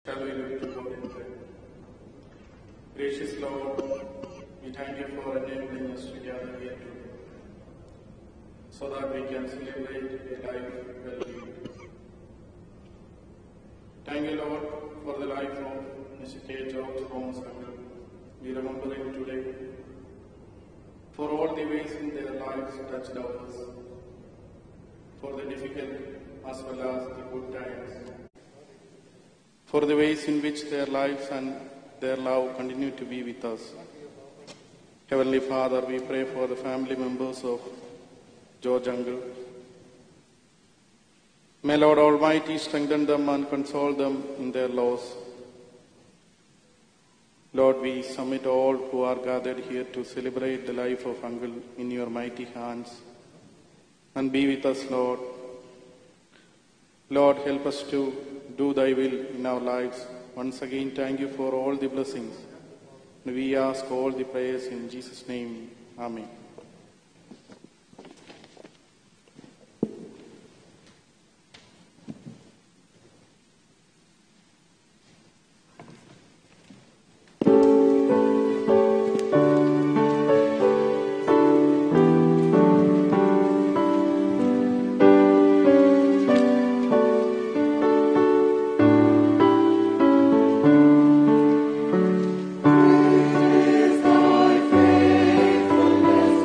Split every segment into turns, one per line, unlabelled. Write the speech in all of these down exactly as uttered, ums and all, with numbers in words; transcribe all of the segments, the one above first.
Shall we look to God in prayer? Gracious Lord, we thank you for enabling us to gather here today, so that we can celebrate a life well lived. Thank you, Lord, for the life of Mister K. George Thomas uncle. We remember him today, for all the ways in their lives touched ours, for the difficult as well as the good times, for the ways in which their lives and their love continue to be with us. Heavenly Father, we pray for the family members of George uncle. May Lord Almighty strengthen them and console them in their loss. Lord, we submit all who are gathered here to celebrate the life of uncle in your mighty hands, and be with us, Lord. Lord, help us to do thy will in our lives. Once again, thank you for all the blessings. We ask all the prayers in Jesus' name. Amen.
Is thy faithfulness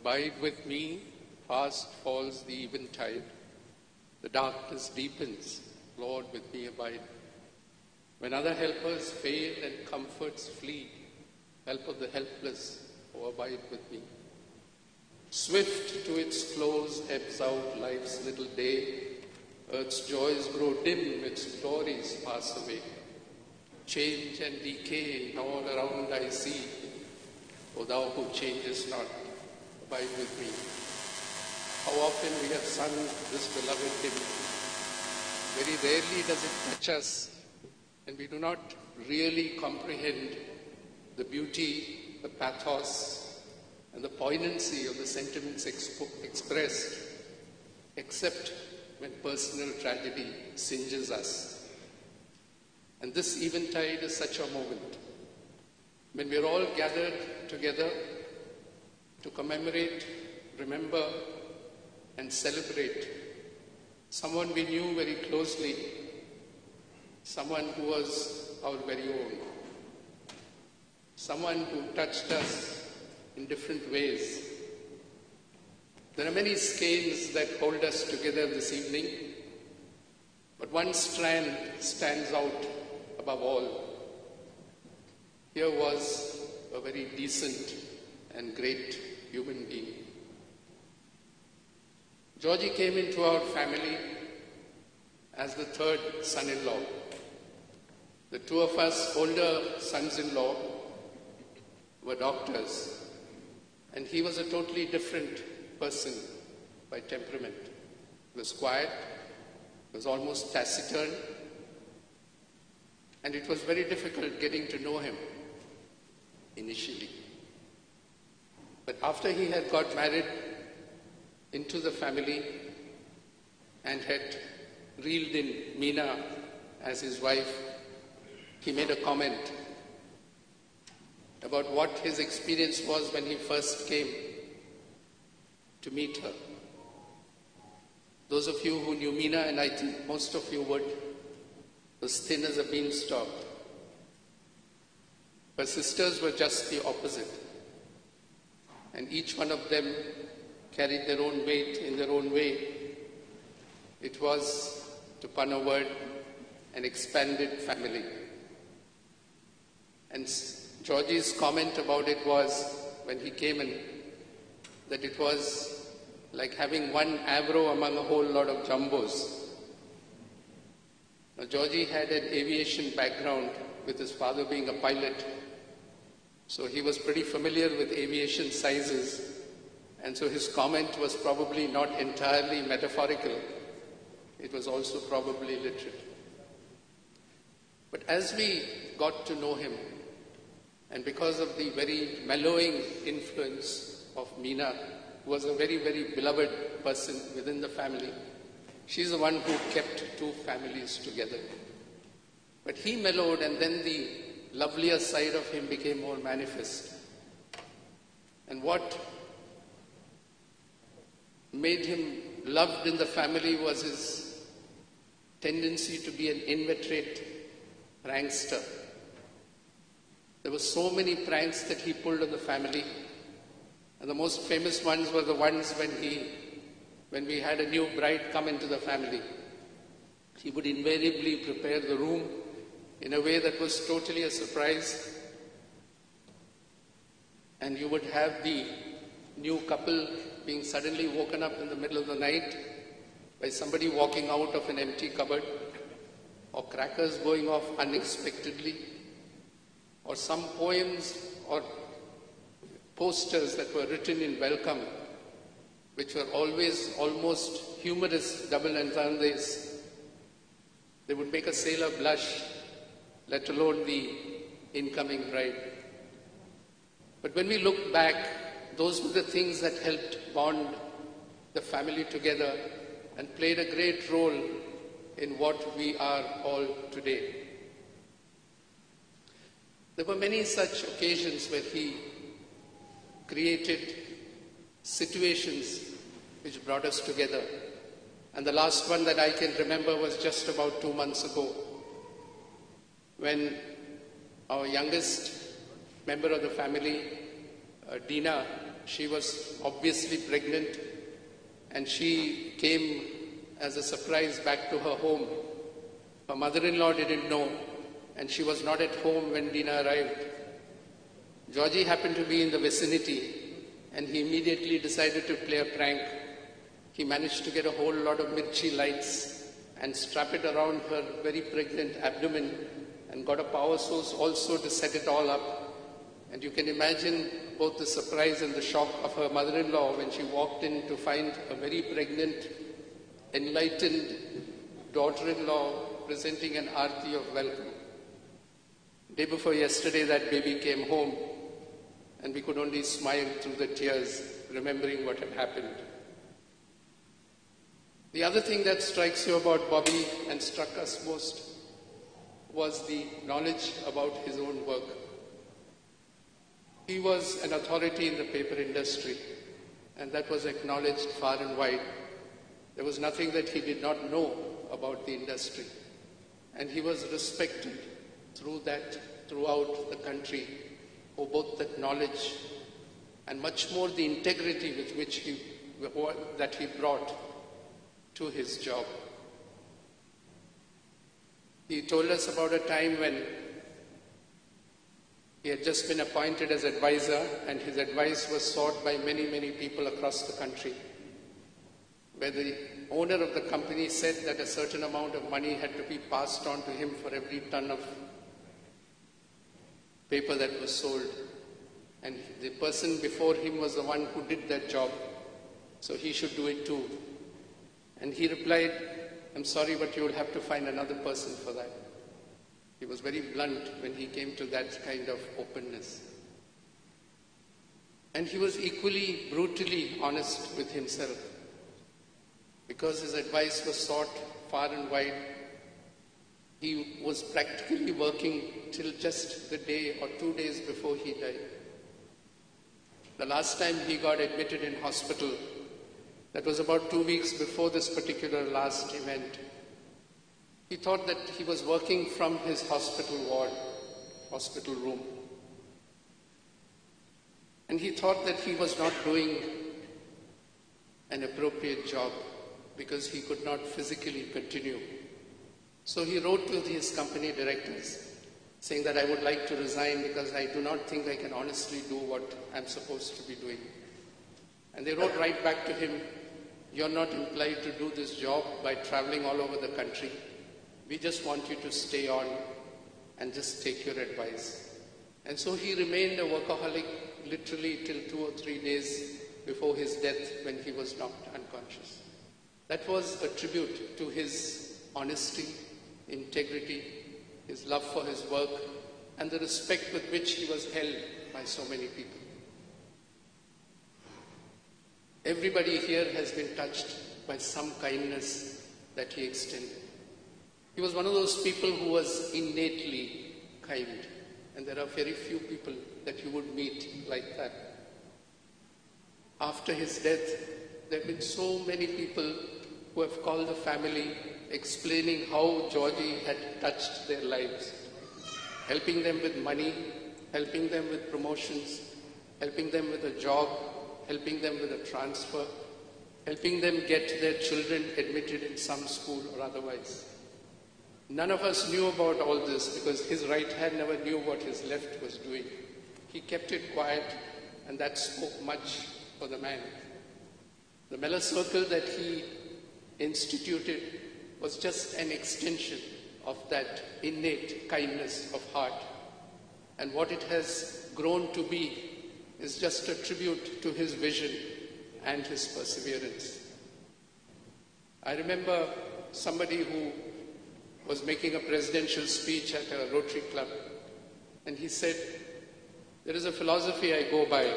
Abide with me, fast falls the eventide. The darkness deepens, Lord, with me abide. When other helpers fail and comforts flee, help of the helpless, oh abide with me. Swift to its close ebbs out life's little day. Earth's joys grow dim, its glories pass away. Change and decay in all around I see. O thou who changest not, abide with me. How often we have sung this beloved hymn. Very rarely does it touch us, and we do not really comprehend the beauty, the pathos, and the poignancy of the sentiments expo- expressed, except when personal tragedy singes us. And this eventide is such a moment, when we are all gathered together to commemorate, remember, and celebrate someone we knew very closely, someone who was our very own, someone who touched us in different ways. There are many skeins that hold us together this evening, but one strand stands out above all. Here was a very decent and great human being. Georgie came into our family as the third son-in-law. The two of us older sons-in-law were doctors, and he was a totally different person by temperament. He was quiet, he was almost taciturn, and it was very difficult getting to know him initially. But after he had got married into the family and had reeled in Meena as his wife, he made a comment about what his experience was when he first came to meet her. Those of you who knew Meena, and I think most of you would, was thin as a beanstalk. Her sisters were just the opposite, and each one of them carried their own weight in their own way. It was, to pun a word, an expanded family. And Georgie's comment about it was, when he came in, that it was like having one Avro among a whole lot of jumbos. Now, Georgie had an aviation background, with his father being a pilot, so he was pretty familiar with aviation sizes. And so his comment was probably not entirely metaphorical. It was also probably literal. But as we got to know him, and because of the very mellowing influence of Meena, who was a very, very beloved person within the family, she's the one who kept two families together. But he mellowed, and then the lovelier side of him became more manifest. And what made him loved in the family was his tendency to be an inveterate prankster. There were so many pranks that he pulled on the family, and the most famous ones were the ones when he, when we had a new bride come into the family. He would invariably prepare the room in a way that was totally a surprise, and you would have the new couple being suddenly woken up in the middle of the night by somebody walking out of an empty cupboard, or crackers going off unexpectedly, or some poems or posters that were written in welcome, which were always almost humorous double entendres. They would make a sailor blush, let alone the incoming bride. But when we look back, those were the things that helped bond the family together and played a great role in what we are all today. There were many such occasions where he created situations which brought us together. And the last one that I can remember was just about two months ago, when our youngest member of the family, uh, Dina, she was obviously pregnant, and she came as a surprise back to her home. Her mother-in-law didn't know, and she was not at home when Dina arrived. Georgie happened to be in the vicinity, and he immediately decided to play a prank. He managed to get a whole lot of mirchi lights and strap it around her very pregnant abdomen, and got a power source also to set it all up. And you can imagine both the surprise and the shock of her mother-in-law when she walked in to find a very pregnant, enlightened daughter-in-law presenting an aarti of welcome. Day before yesterday, that baby came home, and we could only smile through the tears, remembering what had happened. The other thing that strikes you about Bobby and struck us most was the knowledge about his own work. He was an authority in the paper industry, and that was acknowledged far and wide. There was nothing that he did not know about the industry, and he was respected through that, throughout the country, for both that knowledge and much more the integrity with which he, that he brought to his job. He told us about a time when he had just been appointed as advisor, and his advice was sought by many, many people across the country, where the owner of the company said that a certain amount of money had to be passed on to him for every ton of paper that was sold. And the person before him was the one who did that job, so he should do it too. And he replied, "I'm sorry, but you will have to find another person for that." He was very blunt when he came to that kind of openness. And he was equally brutally honest with himself. Because his advice was sought far and wide, he was practically working till just the day or two days before he died. The last time he got admitted in hospital, that was about two weeks before this particular last event. He thought that he was working from his hospital ward, hospital room. And he thought that he was not doing an appropriate job because he could not physically continue. So he wrote to his company directors saying that I would like to resign because I do not think I can honestly do what I'm supposed to be doing. And they wrote right back to him, "You're not implied to do this job by traveling all over the country. We just want you to stay on and just take your advice." And so he remained a workaholic literally till two or three days before his death when he was knocked unconscious. That was a tribute to his honesty, integrity, his love for his work, and the respect with which he was held by so many people. Everybody here has been touched by some kindness that he extended. He was one of those people who was innately kind, and there are very few people that you would meet like that. After his death, there have been so many people who have called the family explaining how Georgie had touched their lives, helping them with money, helping them with promotions, helping them with a job, helping them with a transfer, helping them get their children admitted in some school or otherwise. None of us knew about all this because his right hand never knew what his left was doing. He kept it quiet, and that spoke much for the man. The Mellor Circle that he instituted was just an extension of that innate kindness of heart. And what it has grown to be is just a tribute to his vision and his perseverance. I remember somebody who was making a presidential speech at a Rotary Club, and he said, "There is a philosophy I go by.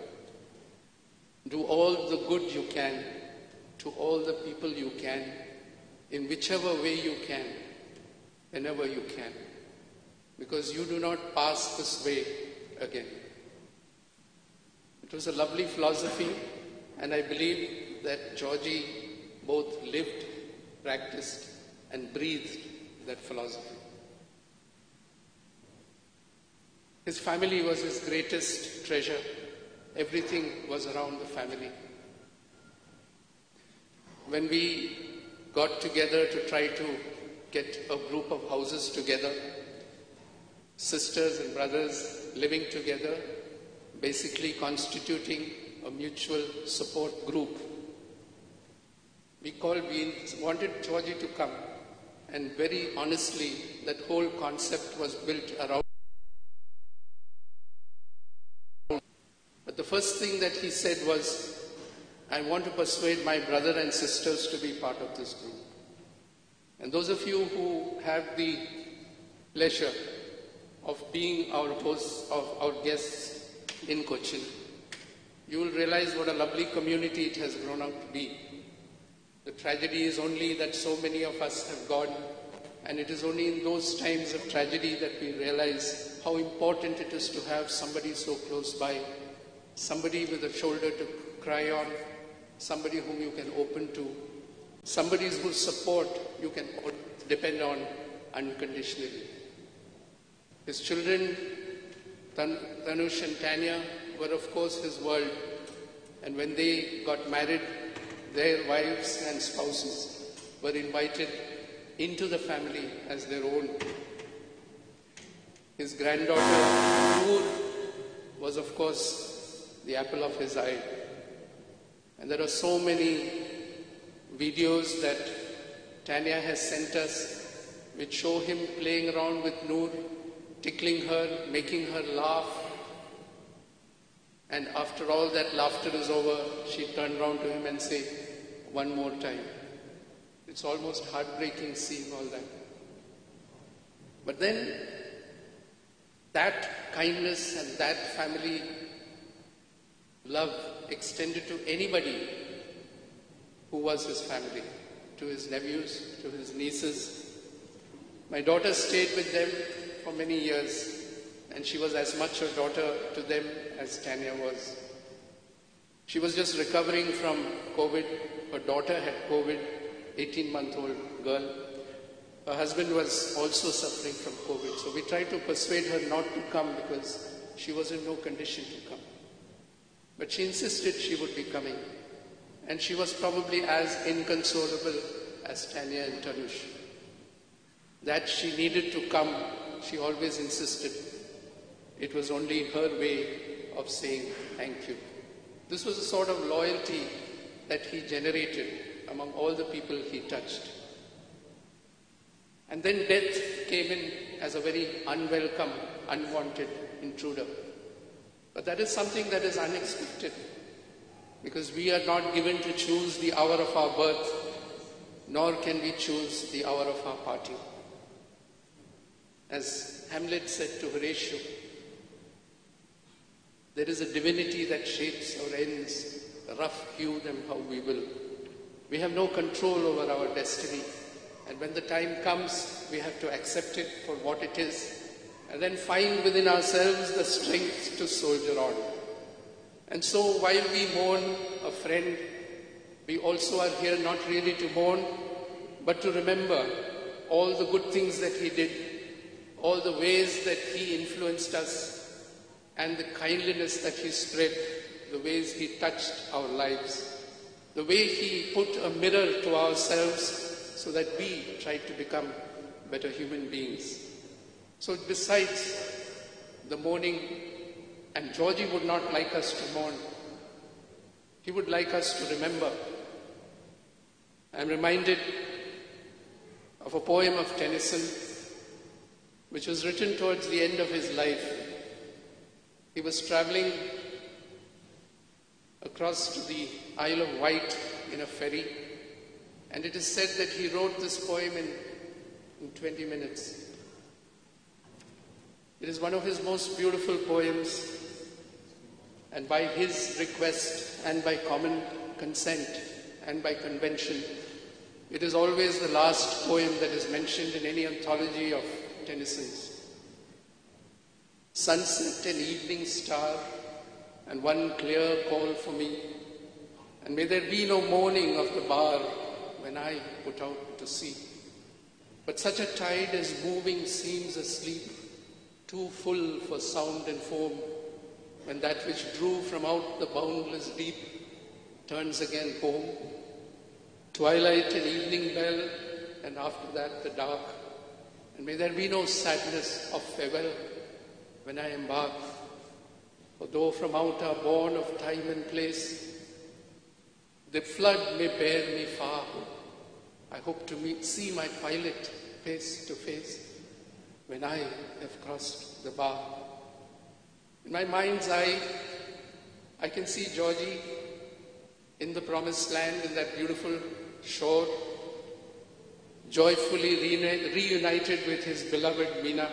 Do all the good you can to all the people you can, in whichever way you can, whenever you can, because you do not pass this way again." It was a lovely philosophy, and I believe that Georgie both lived, practiced, and breathed that philosophy. His family was his greatest treasure. everything was around the family. When we got together to try to get a group of houses together, sisters and brothers living together, basically constituting a mutual support group. We called, we wanted Georgie to come, and very honestly, that whole concept was built around. But the first thing that he said was, I want to persuade my brother and sisters to be part of this group. And those of you who have the pleasure of being our hosts, of our guests in Cochin, you will realize what a lovely community it has grown out to be. The tragedy is only that so many of us have gone, and it is only in those times of tragedy that we realize how important it is to have somebody so close by, somebody with a shoulder to cry on, somebody whom you can open to, somebody whose support you can depend on unconditionally. His children, Tan Tanush and Tanya, were of course his world, and when they got married, their wives and spouses were invited into the family as their own. His granddaughter, Noor, was of course the apple of his eye. And there are so many videos that Tanya has sent us which show him playing around with Noor, tickling her, making her laugh. And after all that laughter is over, she turned around to him and said, one more time. It's almost heartbreaking seeing all that. But then, that kindness and that family love extended to anybody who was his family, to his nephews, to his nieces. My daughter stayed with them for many years, and she was as much a daughter to them as Tanya was. She was just recovering from COVID. Her daughter had COVID, eighteen-month-old girl. Her husband was also suffering from COVID. So we tried to persuade her not to come because she was in no condition to come. But she insisted she would be coming. And she was probably as inconsolable as Tanya and Tanush. That she needed to come, she always insisted. It was only her way of saying thank you. This was a sort of loyalty that he generated among all the people he touched. And then death came in as a very unwelcome, unwanted intruder. But that is something that is unexpected, because we are not given to choose the hour of our birth, nor can we choose the hour of our parting. As Hamlet said to Horatio, there is a divinity that shapes our ends, rough hew them how we will. We have no control over our destiny, and when the time comes, we have to accept it for what it is, and then find within ourselves the strength to soldier on. And so while we mourn a friend, we also are here not really to mourn, but to remember all the good things that he did, all the ways that he influenced us, and the kindliness that he spread, the ways he touched our lives, the way he put a mirror to ourselves so that we try to become better human beings. So besides the mourning, and Georgie would not like us to mourn, he would like us to remember. I'm reminded of a poem of Tennyson, which was written towards the end of his life. He was traveling across to the Isle of Wight in a ferry, and it is said that he wrote this poem in, in twenty minutes. It is one of his most beautiful poems, and by his request and by common consent and by convention, it is always the last poem that is mentioned in any anthology of Tennyson's. Sunset and evening star, and one clear call for me, and may there be no mourning of the bar when I put out to sea. But such a tide as moving seems asleep, too full for sound and foam, when that which drew from out the boundless deep turns again home. Twilight and evening bell, and after that the dark. And may there be no sadness of farewell when I embark. For though from out our bourne of time and place, the flood may bear me far, I hope to meet, see my pilot face to face when I have crossed the bar. In my mind's eye, I can see Georgie in the promised land, in that beautiful shore, joyfully reuni- reunited with his beloved Meena,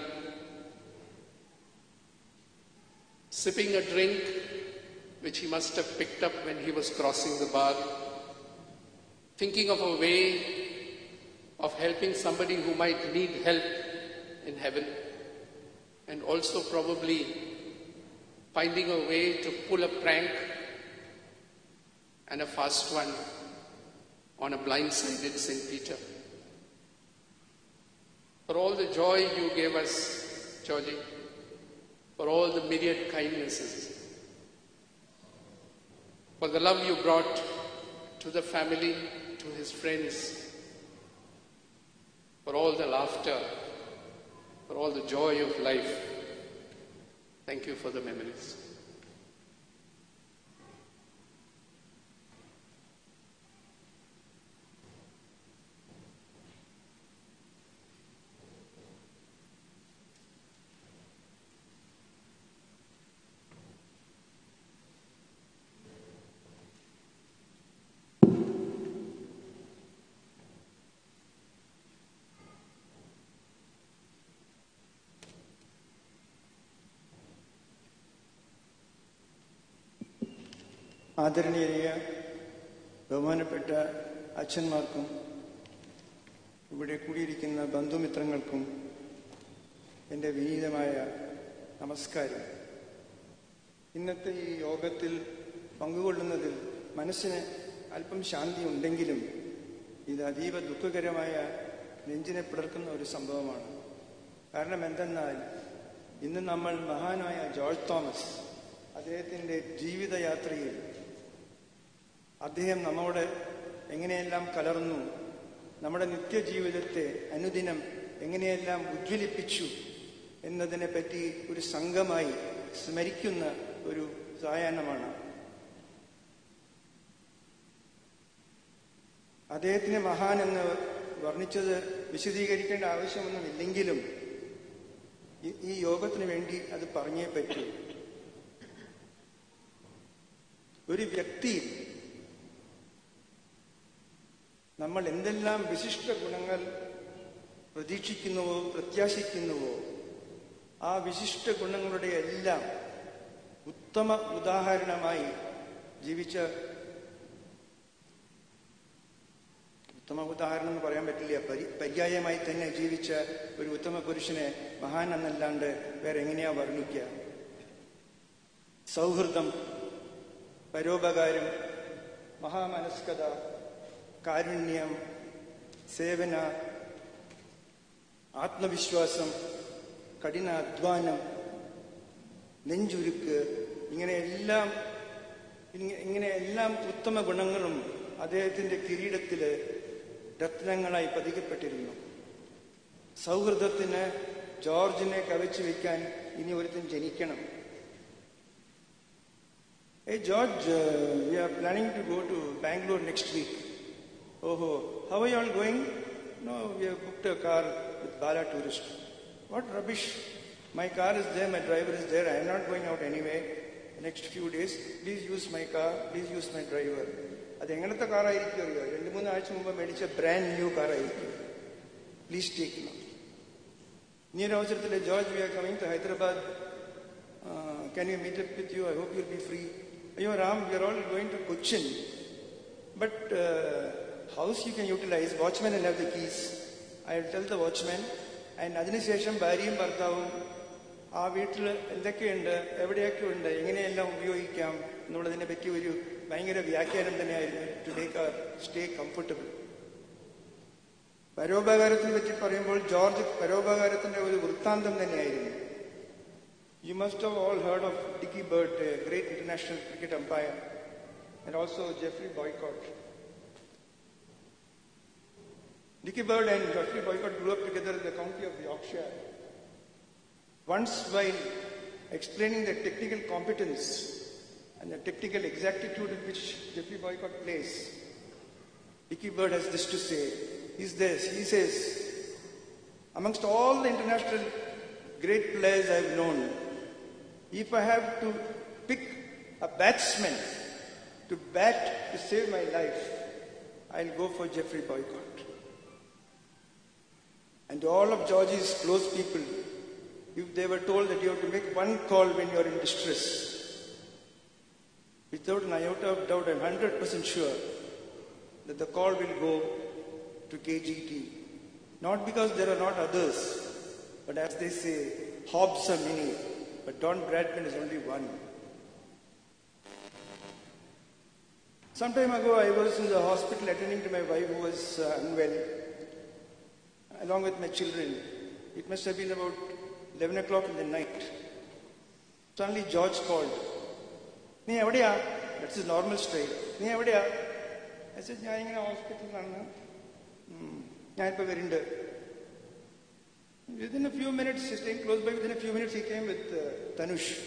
sipping a drink which he must have picked up when he was crossing the bar, thinking of a way of helping somebody who might need help in heaven, and also probably finding a way to pull a prank and a fast one on a blindsided Saint Peter. For all the joy you gave us, Georgie, for all the myriad kindnesses, for the love you brought to the family, to his friends, for all the laughter, for all the joy of life. Thank you for the memories.
ആദരണീയ ബഹുമാനപ്പെട്ട അച്ഛന്മാർക്കും ഇവിടെ കൂടിയിരിക്കുന്ന ബന്ധുമിത്രങ്ങൾക്കും എൻ്റെ വിനീതമായ നമസ്കാരം. ഇന്നത്തെ ഈ യോഗത്തിൽ പങ്കുകൊള്ളുന്നതിൽ മനസ്സിന് അല്പം ശാന്തി ഉണ്ടെങ്കിലും ഇത് അതീവ ദുഃഖകരമായ നെഞ്ചിനെ പിളർക്കുന്ന ഒരു സംഭവമാണ്. കാരണം എന്തെന്നാൽ ഇന്ന് നമ്മൾ മഹാനായ ജോർജ് തോമസ് അദ്ദേഹത്തിൻ്റെ ജീവിതയാത്രയിൽ അദ്ദേഹം നമ്മോട് എങ്ങനെയെല്ലാം കലർന്നു, നമ്മുടെ നിത്യജീവിതത്തെ അനുദിനം എങ്ങനെയെല്ലാം ഉജ്ജ്വലിപ്പിച്ചു എന്നതിനെ പറ്റി ഒരു സംഘമായി സ്മരിക്കുന്ന ഒരു സായാഹ്നമാണ്. അദ്ദേഹത്തിനെ മഹാൻ എന്ന് വർണ്ണിച്ചത് വിശദീകരിക്കേണ്ട ആവശ്യമൊന്നുമില്ലെങ്കിലും ഈ യോഗത്തിന് വേണ്ടി അത് പറഞ്ഞേ പറ്റൂ. ഒരു വ്യക്തി നമ്മൾ എന്തെല്ലാം വിശിഷ്ട ഗുണങ്ങൾ പ്രതീക്ഷിക്കുന്നുവോ പ്രത്യാശിക്കുന്നുവോ ആ വിശിഷ്ട ഗുണങ്ങളുടെ എല്ലാം ഉത്തമ ഉദാഹരണമായി ജീവിച്ച, ഉത്തമ ഉദാഹരണം എന്ന് പറയാൻ പറ്റില്ല, പരി പര്യായമായി തന്നെ ജീവിച്ച ഒരു ഉത്തമ പുരുഷനെ മഹാൻ എന്നല്ലാണ്ട് വേറെ എങ്ങനെയാ വർണ്ണിക്കുക? സൗഹൃദം, പരോപകാരം, മഹാമനസ്കത, കാരുണ്യം, സേവന, ആത്മവിശ്വാസം, കഠിന അധ്വാനം, നെഞ്ചുരുക്ക്, ഇങ്ങനെയെല്ലാം ഇങ്ങനെയെല്ലാം ഉത്തമ ഗുണങ്ങളും അദ്ദേഹത്തിൻ്റെ കിരീടത്തില് രത്നങ്ങളായി പതിക്കപ്പെട്ടിരുന്നു. സൗഹൃദത്തിന് ജോർജിനെ കവച്ചു വയ്ക്കാൻ ഇനി ഒരുത്തൻ ജനിക്കണം. Hey George, uh, we are planning to go to Bangalore next week. Oh, how are you all going? No, we have booked a car with Bala Tourist. What rubbish. My car is there, my driver is there. I am not going out anyway. Next few days, please use my car, please use my driver. അത് എങ്ങനത്തെ കാറായിരിക്കും അറിയോ? രണ്ട് മൂന്ന് ആഴ്ച മുമ്പ് മേടിച്ച brand new കാറായിരിക്കും. Please take now. ഇനി ഒരു അവസരത്തിൽ George, we are coming to Hyderabad. Can you meet up with you? I hope you'll be free. Ayyo Ram, we are all going to Cochin. But uh, house you can utilize. Watchman will have the keys. I will tell the watchman. And അതിനുശേഷം ഭാര്യയും ഭർത്താവും ആ വീട്ടിൽ എന്തൊക്കെയുണ്ട്, എവിടെയൊക്കെ ഉണ്ട്, എങ്ങനെയെല്ലാം ഉപയോഗിക്കാം എന്നുള്ളതിനെ പറ്റി ഒരു ഭയങ്കര വ്യാഖ്യാനം തന്നെയായിരുന്നു. To make our stay comfortable. പരോപകാരത്തിനെ പറ്റി പറയുമ്പോൾ ജോർജ് പരോപകാരത്തിന്റെ ഒരു വൃത്താന്തം തന്നെയായിരുന്നു. You must have all heard of Dickie Bird, a great international cricket umpire, and also Geoffrey Boycott. Dickie Bird and Geoffrey Boycott grew up together in the county of Yorkshire. Once, while explaining the technical competence and the technical exactitude in which Geoffrey Boycott plays, Dickie Bird has this to say. He's this, he says, amongst all the international great players I've known, if I have to pick a batsman to bat to save my life, I'll go for Geoffrey Boycott. And all of Georgie's close people, if they were told that you have to make one call when you're in distress, without an iota of doubt, I'm one hundred percent sure that the call will go to K G T. Not because there are not others, but as they say, Hobbs are many, but Don Bradman is only one. Some time ago, I was in the hospital attending to my wife who was uh, unwell, along with my children. It must have been about eleven o'clock in the night. Suddenly George called. Nee evadiya? That's his normal straight. Nee evadiya? I said, "I am in a hospital." Within a few minutes, staying close by, within a few minutes he came with uh, Tanush.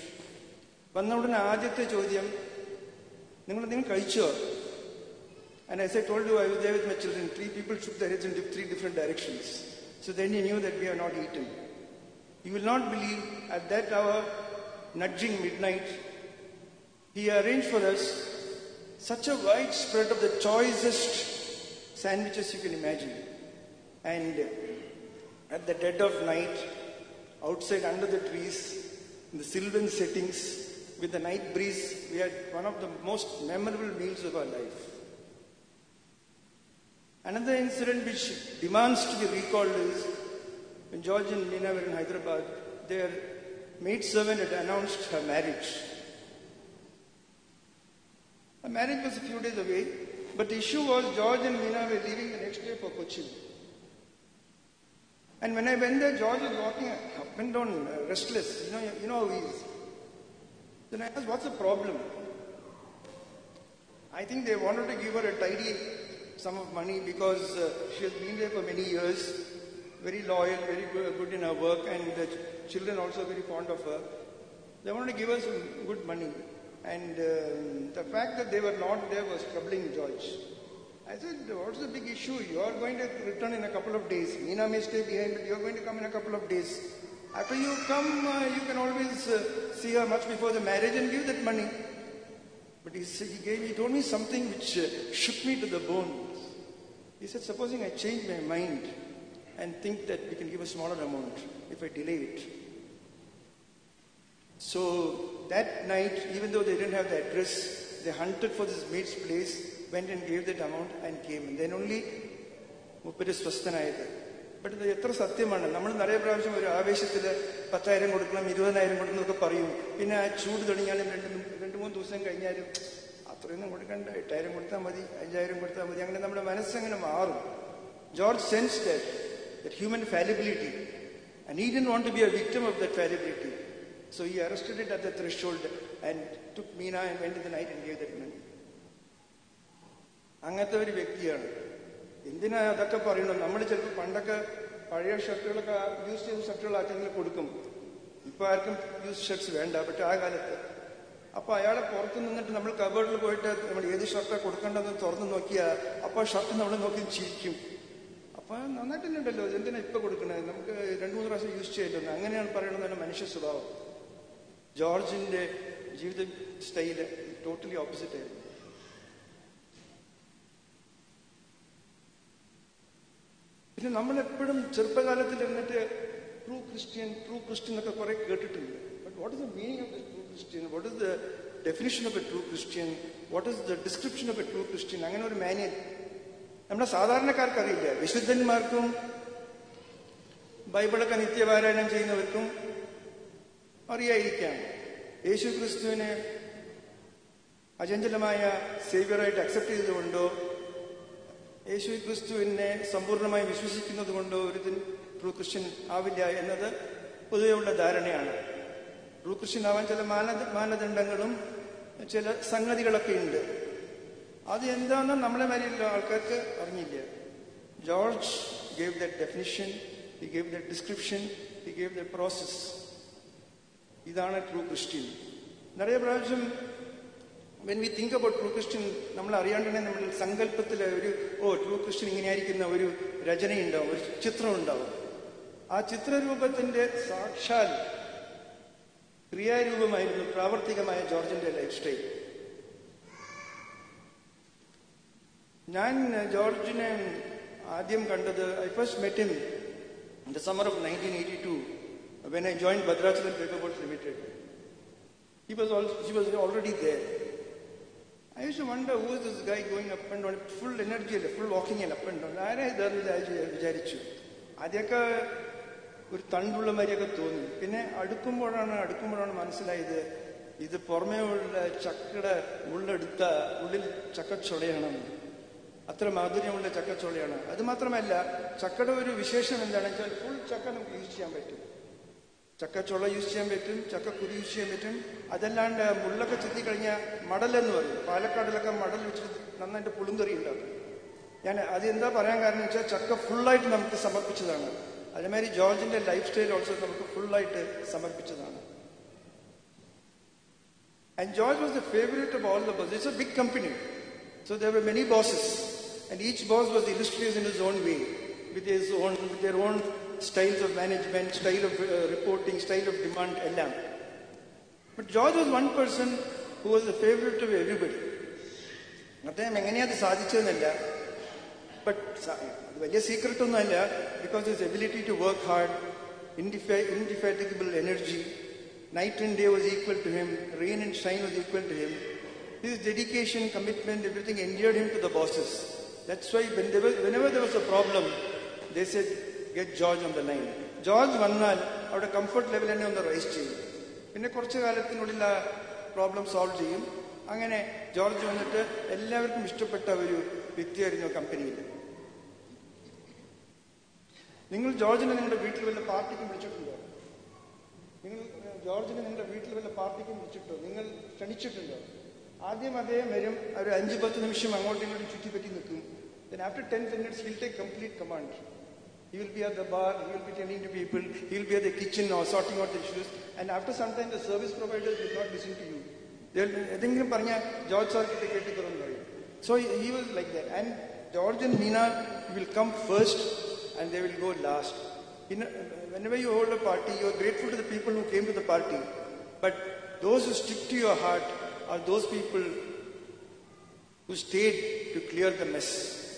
And as I told you, I was there with my children. Three people shook their heads in three different directions. So then he knew that we have not eaten. You will not believe, at that hour, nudging midnight, he arranged for us such a wide spread of the choicest sandwiches you can imagine. And at the dead of night, outside under the trees, in the sylvan settings, with the night breeze, we had one of the most memorable meals of our life. Another incident which demands to be recalled is when George and Meena were in Hyderabad, their maidservant had announced her marriage. Her marriage was a few days away, but the issue was George and Meena were leaving the next day for Cochin. And when I went there, George was walking up and down, uh, restless. You know, you know how he is. Then I asked, what's the problem? I think they wanted to give her a tidy sum of money because uh, she has been there for many years, very loyal, very good in her work, and the ch- children also very fond of her. They wanted to give her some good money. And uh, the fact that they were not there was troubling George. I said, what's the big issue? You are going to return in a couple of days. Meena may stay behind, but you are going to come in a couple of days. After you come, uh, you can always uh, see her much before the marriage and give that money. But he, he, gave, he told me something which uh, shook me to the bone. He said, supposing I change my mind and think that we can give a smaller amount if I delay it. So that night, even though they didn't have the address, they hunted for this maid's place, went and gave that amount and came. And then only Muppere Swasthanayathu. But the Yatra Satyamana, Namal Naraya Pravasham, Aveshatilla, Patayam Guduklam, Iruvanayam Guduka Parium, in a Chud Danian and Rendumun Tusang Kanyari, Atharan Gudukanda, Tayam Gutamadi, Ajayam Gutamadi, and Namada Manasang and Amaru. George sensed that, that human fallibility, and he didn't want to be a victim of that fallibility. So he arrested it at the threshold and took Meena and went in the night and gave that money. അങ്ങനത്തെ ഒരു വ്യക്തിയാണ്. എന്തിനാ അതൊക്കെ പറയുന്നത്? നമ്മൾ ചിലപ്പോൾ പണ്ടൊക്കെ പഴയ ഷർട്ടുകളൊക്കെ യൂസ് ചെയ്ത ഷർട്ടുകൾ ആർക്കെങ്കിലും കൊടുക്കും. ഇപ്പൊ ആർക്കും യൂസ് ഷർട്ട്സ് വേണ്ട. പക്ഷെ ആ കാലത്ത് അപ്പൊ അയാളെ പുറത്ത് നിന്നിട്ട് നമ്മൾ കബേർഡിൽ പോയിട്ട് നമ്മൾ ഏത് ഷർട്ടാണ് കൊടുക്കേണ്ടതെന്ന് തുറന്ന് നോക്കിയാൽ അപ്പോൾ ഷർട്ട് നമ്മൾ നോക്കി ചിരിക്കും. അപ്പൊ നന്നായിട്ട് തന്നെ ഉണ്ടല്ലോ, എന്തിനാ ഇപ്പൊ കൊടുക്കണത്, നമുക്ക് രണ്ടു മൂന്ന് പ്രാവശ്യം യൂസ് ചെയ്യല്ലോ. അങ്ങനെയാണ് പറയണമെന്നാണ് മനുഷ്യ സ്വഭാവം. ജോർജിന്റെ ജീവിത സ്റ്റൈല് ടോട്ടലി ഓപ്പോസിറ്റ് ആയിരുന്നു. പിന്നെ നമ്മളെപ്പോഴും ചെറുപ്പകാലത്തിൽ ഇരുന്നിട്ട് ട്രൂ ക്രിസ്ത്യൻ ട്രൂ ക്രിസ്ത്യൻ എന്നൊക്കെ കുറെ കേട്ടിട്ടുണ്ട്. But what is the meaning of the true Christian? What is the definition of a true Christian? What is the description of a true Christian? അങ്ങനെ ഒരു manual നമ്മുടെ സാധാരണക്കാർക്ക് അറിയില്ല. വിശുദ്ധന്മാർക്കും ബൈബിളൊക്കെ നിത്യപാരായണം ചെയ്യുന്നവർക്കും അറിയായിരിക്കാം. യേശു ക്രിസ്തുവിനെ അചഞ്ചലമായ സേവ്യറായിട്ട് അക്സെപ്റ്റ് ചെയ്തുകൊണ്ടോ യേശു ക്രിസ്തുവിനെ സമ്പൂർണ്ണമായി വിശ്വസിക്കുന്നത് കൊണ്ടോ ഒരു ട്രൂ ക്രിസ്ത്യൻ ആവില്ല എന്നത് പൊതുവെയുള്ള ധാരണയാണ്. ട്രൂ ക്രിസ്ത്യൻ ആവാൻ ചില മാനദ മാനദണ്ഡങ്ങളും ചില സംഗതികളൊക്കെ ഉണ്ട്. അത് എന്താണെന്ന് നമ്മളെ മാതിരിയുള്ള ആൾക്കാർക്ക് അറിഞ്ഞില്ല. George gave that definition, he gave that description, he gave that process. ഇതാണ് ട്രൂ ക്രിസ്ത്യൻ. നിറയെ പ്രാവശ്യം when we think about true Christian, നമ്മൾ അറിയാണ്ട് തന്നെ നമ്മുടെ സങ്കല്പത്തിൽ ഒരു ഓ ട്രൂ ക്രിസ്ത്യൻ ഇങ്ങനെയായിരിക്കുന്ന ഒരു രചനയുണ്ടാവും, ഒരു ചിത്രം ഉണ്ടാവും. ആ ചിത്രരൂപത്തിന്റെ സാക്ഷാൽ ക്രിയാരൂപമായിരുന്നു പ്രാവർത്തികമായ ജോർജിന്റെ ലൈഫ് സ്റ്റൈൽ. ഞാൻ ജോർജിനെ ആദ്യം കണ്ടത്, I first met him in the summer of nineteen eighty two when I joined Bhadrachalam Paperboards Limited. He was also, he was already there. I used to wonder, who is this guy going up and down, full energy, full walking and up and down. ആരാ ഇതാന്ന് വിചാരിച്ചു. ആദ്യമൊക്കെ ഒരു തണ്ടുള്ള മാതിരിയൊക്കെ തോന്നി. പിന്നെ അടുക്കുമ്പോഴാണ് അടുക്കുമ്പോഴാണ് മനസ്സിലായത് ഇത് പുറമേ ഉള്ള ചക്കയുടെ ഉള്ളെടുത്ത ഉള്ളിൽ ചക്കച്ചൊളയാണെന്ന്. അത്ര മാധുര്യമുള്ള ചക്കച്ചോളയാണ്. അത് മാത്രമല്ല, ചക്കയുടെ ഒരു വിശേഷം എന്താണെന്ന് വെച്ചാൽ ഫുൾ ചക്ക നമുക്ക് യൂസ് ചെയ്യാൻ പറ്റും. ചക്കച്ചോള യൂസ് ചെയ്യാൻ പറ്റും, ചക്കക്കുരു യൂസ് ചെയ്യാൻ പറ്റും. അതല്ലാണ്ട് മുള്ളൊക്കെ ചെത്തി കഴിഞ്ഞാൽ മടലെന്ന് പറയും. പാലക്കാടിലൊക്കെ മടൽ വെച്ചിട്ട് നന്നായിട്ട് പുളുങ്കറി ഉണ്ടാക്കും. ഞാൻ അത് എന്താ പറയാൻ കാരണം വെച്ചാൽ ചക്ക ഫുള്ളായിട്ട് നമുക്ക് സമർപ്പിച്ചതാണ്. അതേമാതിരി ജോർജിന്റെ ലൈഫ് സ്റ്റൈൽ ഓൾസോ നമുക്ക് ഫുള്ളായിട്ട് സമർപ്പിച്ചതാണ്. And George was the favorite of all the bosses. It's a big company, so there were many bosses, and each boss was illustrious in his own way, with his own, with their own styles of management, style of uh, reporting, style of demand, ellam. But George was one person who was the favorite of everybody. അദ്ദേഹം എങ്ങനെയാ അത് സാധിച്ചതെന്നല്ല, but അത് വലിയ secret ഒന്നുമല്ല. Because his ability to work hard, indefatigable energy, night and day was equal to him, rain and shine was equal to him. His dedication, commitment, everything endeared him to the bosses. That's why when there was, whenever there was a problem, they said, get George on the line. George വന്നാൽ അവിടെ comfort level തന്നെ ഒന്ന് rice ചെയ്യും. പിന്നെ കുറച്ചു കാലത്തിനുള്ളിൽ ആ problem solve ചെയ്യും. അങ്ങനെ ജോർജ് വന്നിട്ട് എല്ലാവർക്കും ഇഷ്ടപ്പെട്ട ഒരു വ്യക്തിയായിരുന്നു കമ്പനിയിൽ. നിങ്ങൾ ജോർജിനെ നിങ്ങളുടെ വീട്ടിൽ വല്ല പാർട്ടിക്കും വിളിച്ചിട്ടുണ്ടോ? നിങ്ങൾ ജോർജിനെ നിങ്ങളുടെ വീട്ടിൽ വല്ല പാർട്ടിക്കും വിളിച്ചിട്ടോ? നിങ്ങൾ ക്ഷണിച്ചിട്ടുണ്ടോ? ആദ്യം അദ്ദേഹം വരും, ഒരു അഞ്ച് പത്ത് നിമിഷം അങ്ങോട്ടും ഇങ്ങോട്ടും ചുറ്റിപ്പറ്റി നിൽക്കും. Then after ten minutes he'll take complete command. He will be at the bar, he will be tending to people, he will be at the kitchen or sorting out the issues, and after some time the service providers will not listen to you. They'll എന്തെങ്കിലും പറഞ്ഞാൽ George sir കിട്ടി കേട്ടി തുറന്നു പറയും. So he was like that. And George and Nina will come first and they will go last. In a, whenever you hold a party, you are grateful to the people who came to the party, but those who stick to your heart are those people who stayed to clear the mess.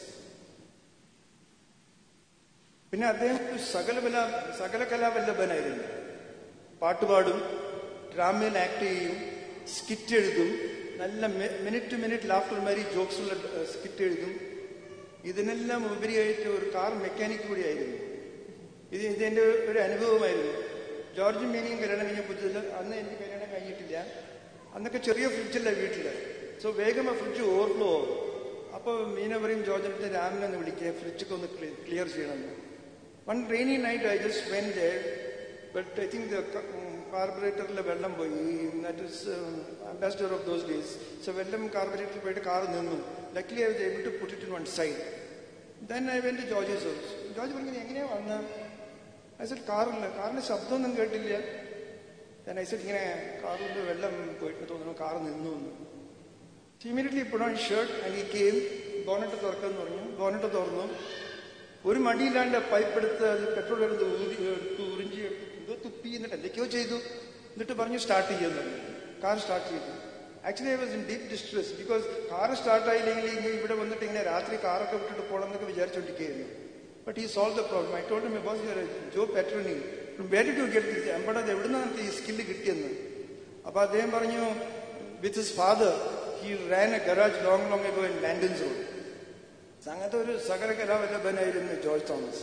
പിന്നെ അദ്ദേഹം സകലകല സകല കലാവല്ലഭനായിരുന്നു. പാട്ടുപാടും, ഡ്രാമയിൽ act ചെയ്യും, skit എഴുതും, നല്ല minute to minute laughter മാരി jokes ഉള്ള skit എഴുതും. ഇതിനെല്ലാം ഉപരിയായിട്ട് ഒരു കാർ മെക്കാനിക് കൂടിയായിരുന്നു. ഇത് ഇതെന്റെ ഒരു അനുഭവമായിരുന്നു. ജോർജ് മീനിയും കല്യാണം കഴിഞ്ഞ പുതിയ അന്ന് എനിക്ക് കല്യാണം കഴിഞ്ഞിട്ടില്ല. അന്നൊക്കെ ചെറിയ ഫ്രിഡ്ജല്ല വീട്ടില്. സോ വേഗം ആ ഫ്രിഡ്ജ് ഓവർഫ്ലോ ആവും. അപ്പോൾ മീന പറയും ജോർജിന്റെ രാമിനെ ഒന്ന് വിളിക്കുക, ഫ്രിഡ്ജൊക്കെ ഒന്ന് ക്ലിയർ ചെയ്യണമെന്ന്. One rainy night I just went there, but I think കാർബറേറ്ററിലെ വെള്ളം പോയി. That is ambassador of those days. So വെള്ളം കാർബറേറ്ററിൽ പോയിട്ട് കാർ നിന്നു. Luckily I was able to put it in one side. Then I went to George's house. George പറഞ്ഞു എങ്ങനെയാ വന്ന? I said, കാറില്ല, കാറിന്റെ ശബ്ദമൊന്നും കേട്ടില്ല. ഞാൻ I said, ഇങ്ങനെ കാറിൽ വെള്ളം പോയിട്ട് തോന്നുന്നു, കാർ നിന്നു എന്ന്. Immediately put on shirt and he came. Bonnet തുറക്കാന്ന് പറഞ്ഞു. ബോണറ്റ് തുറന്നു. ഒരു മടിയില്ലാണ്ട് പൈപ്പ് എടുത്ത് അത് പെട്രോൾ എടുത്ത് എടുത്ത് ഉറിഞ്ചി എന്തോ തുപ്പി എന്നിട്ട് എന്തൊക്കെയോ ചെയ്തു. എന്നിട്ട് പറഞ്ഞു സ്റ്റാർട്ട് ചെയ്യുന്നു. കാർ സ്റ്റാർട്ട് ചെയ്തു. Actually I was in deep distress because car start ആയില്ലെങ്കിൽ ഇവിടെ വന്നിട്ട് ഇങ്ങനെ രാത്രി കാറൊക്കെ വിട്ടിട്ട് പോകണം എന്നൊക്കെ വിചാരിച്ചോണ്ടിരിക്കുകയായിരുന്നു. But he solved the problem. I told him, boss, you are Joe Petroni. From where did you get this? Ambada, എവിടുന്ന നമുക്ക് ഈ സ്കില്ല് കിട്ടിയെന്ന്. അപ്പൊ അദ്ദേഹം പറഞ്ഞു, with his father, he ran a garage long, long ago in Landon's Road. അങ്ങനത്തെ ഒരു സകല കലാവല്ലഭനായിരുന്നു ജോർജ് തോമസ്.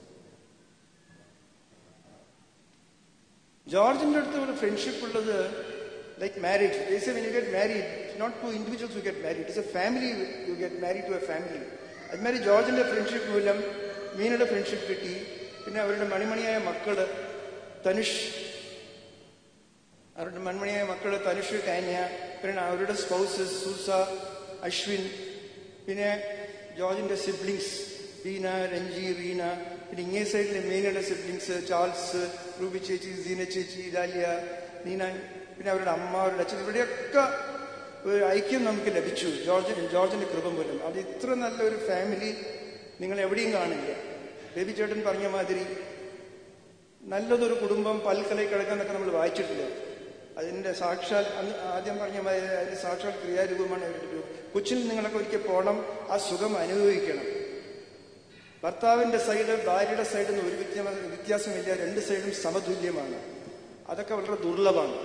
ജോർജിന്റെ അടുത്ത് ഒരു ഫ്രണ്ട്ഷിപ്പ് ഉള്ളത് like marriage. They say when you get married, it's not two individuals who get married. It's a family who get married to a family. അതുമാതിരി ജോർജിന്റെ friendship മൂലം മീനയുടെ ഫ്രണ്ട്ഷിപ്പ് കിട്ടി. പിന്നെ അവരുടെ മണിമണിയായ മക്കള് തനുഷ്, അവരുടെ മൺമണിയായ മക്കൾ തനുഷ്, കാന്യ, പിന്നെ അവരുടെ സ്പൗസസ് സൂസ, അശ്വിൻ, പിന്നെ ജോർജിന്റെ സിബ്ലിങ്സ് ബീന, രഞ്ജി, റീന, പിന്നെ ഇങ്ങേ സൈഡിലെ മീനയുടെ സിബ്ലിങ്സ് ചാൾസ്, റൂബി ചേച്ചി, സീന ചേച്ചി, ഡാലിയ, നീന, പിന്നെ അവരുടെ അമ്മ, അവരുടെ അച്ഛൻ, ഇവിടെയൊക്കെ ഒരു ഐക്യം നമുക്ക് ലഭിച്ചു ജോർജ് ജോർജിന്റെ കൃപ മൂലം. അത് ഇത്ര നല്ലൊരു ഫാമിലി നിങ്ങൾ എവിടെയും കാണില്ല. ബേബി ചേട്ടൻ പറഞ്ഞ മാതിരി നല്ലതൊരു കുടുംബം പൽക്കലയിൽ കിടക്കാന്നൊക്കെ നമ്മൾ വായിച്ചിട്ടില്ല. അതിന്റെ സാക്ഷാൽ അന്ന് ആദ്യം പറഞ്ഞ മാതിരി അതിന്റെ സാക്ഷാൽ ക്രിയാരൂപമാണ് അവരുടെ. കൊച്ചിയിൽ നിങ്ങളൊക്കെ ഒരിക്കൽ പോകണം, ആ സുഖം അനുഭവിക്കണം. ഭർത്താവിന്റെ സൈഡ് ഭാര്യയുടെ സൈഡിൽ നിന്ന് ഒരു വ്യത്യാസമില്ല, രണ്ട് സൈഡും സമതുല്യമാണ്. അതൊക്കെ വളരെ ദുർലഭമാണ്.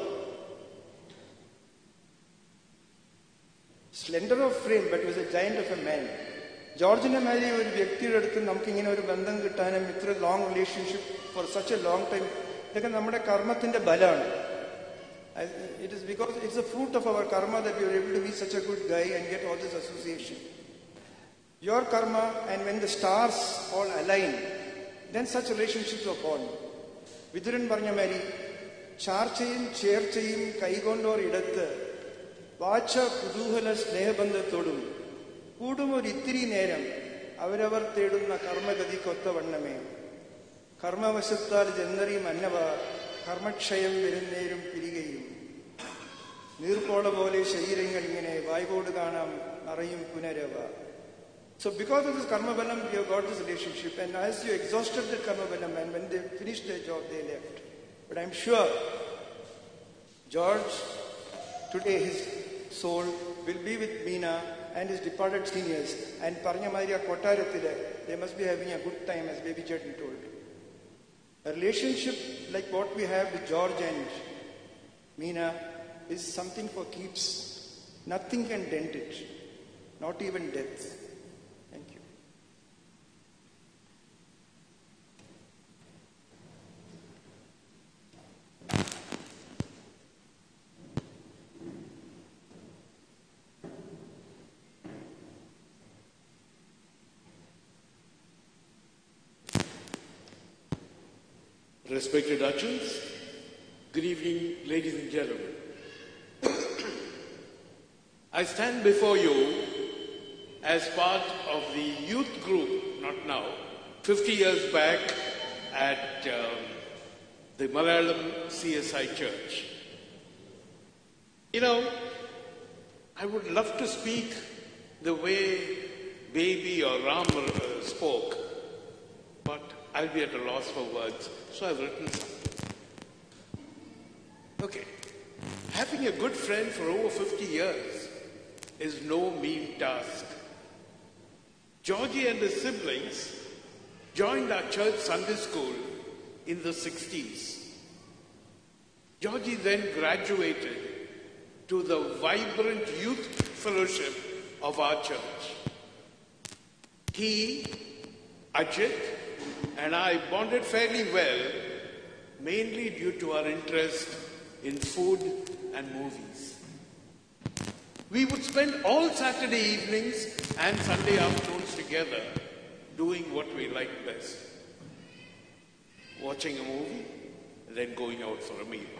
Slender of frame but was a giant of a man. ജോർജിന്റെ മാതിരി ഒരു വ്യക്തിയുടെ അടുത്ത് നമുക്കിങ്ങനെ ഒരു ബന്ധം കിട്ടാനും ഇത്ര long relationship for such a long time, ഇതൊക്കെ നമ്മുടെ കർമ്മത്തിന്റെ ബലമാണ്. It is because it's a fruit of our karma that you are able to be such a good guy and get all this association. Your karma, and when the stars all align, then such relationships are born. Vidhuran പറഞ്ഞ മാതിരി ചാർച്ചയും ചേർച്ചയും കൈകൊണ്ടോർ ഇടത്ത് വാച്ച കുതൂഹല സ്നേഹബന്ധത്തോടും കൂടും ഒരിത്തിരി നേരം അവരവർ തേടുന്ന കർമ്മഗതിക്കൊത്തവണ്ണമേ. കർമ്മവശത്താൽ ജന്നറിയും അന്നവ കർമ്മക്ഷയം വരുന്നേരും പിരികയും. നീർപ്പോള പോലെ ശരീരങ്ങൾ ഇങ്ങനെ വായ്പോട് കാണാം നിറയും പുനരവ. So because of this karma balam, you have got this relationship, and as you exhausted that karma balam, and when they finished their job, they left. But I'm sure George, today his soul will be with Meena and his departed seniors, and Parnyamarya Kotarathile, they must be having a good time, as Baby Chetan told. A relationship like what we have with George and Meena is something for keeps. Nothing can dent it, not even death.
Respected Achans, good evening, ladies and gentlemen. I stand before you as part of the youth group, not now, fifty years back at um, the Malayalam C S I Church. You know, I would love to speak the way Baby or Ram uh, spoke, but I'll be at a loss for words, so I've written something. Okay. Having a good friend for over fifty years is no mean task. Georgie and his siblings joined our church Sunday school in the sixties. Georgie then graduated to the vibrant youth fellowship of our church. He, Ajit, and I bonded fairly well, mainly due to our interest in food and movies. We would spend all Saturday evenings and Sunday afternoons together doing what we liked best. Watching a movie, and then going out for a meal.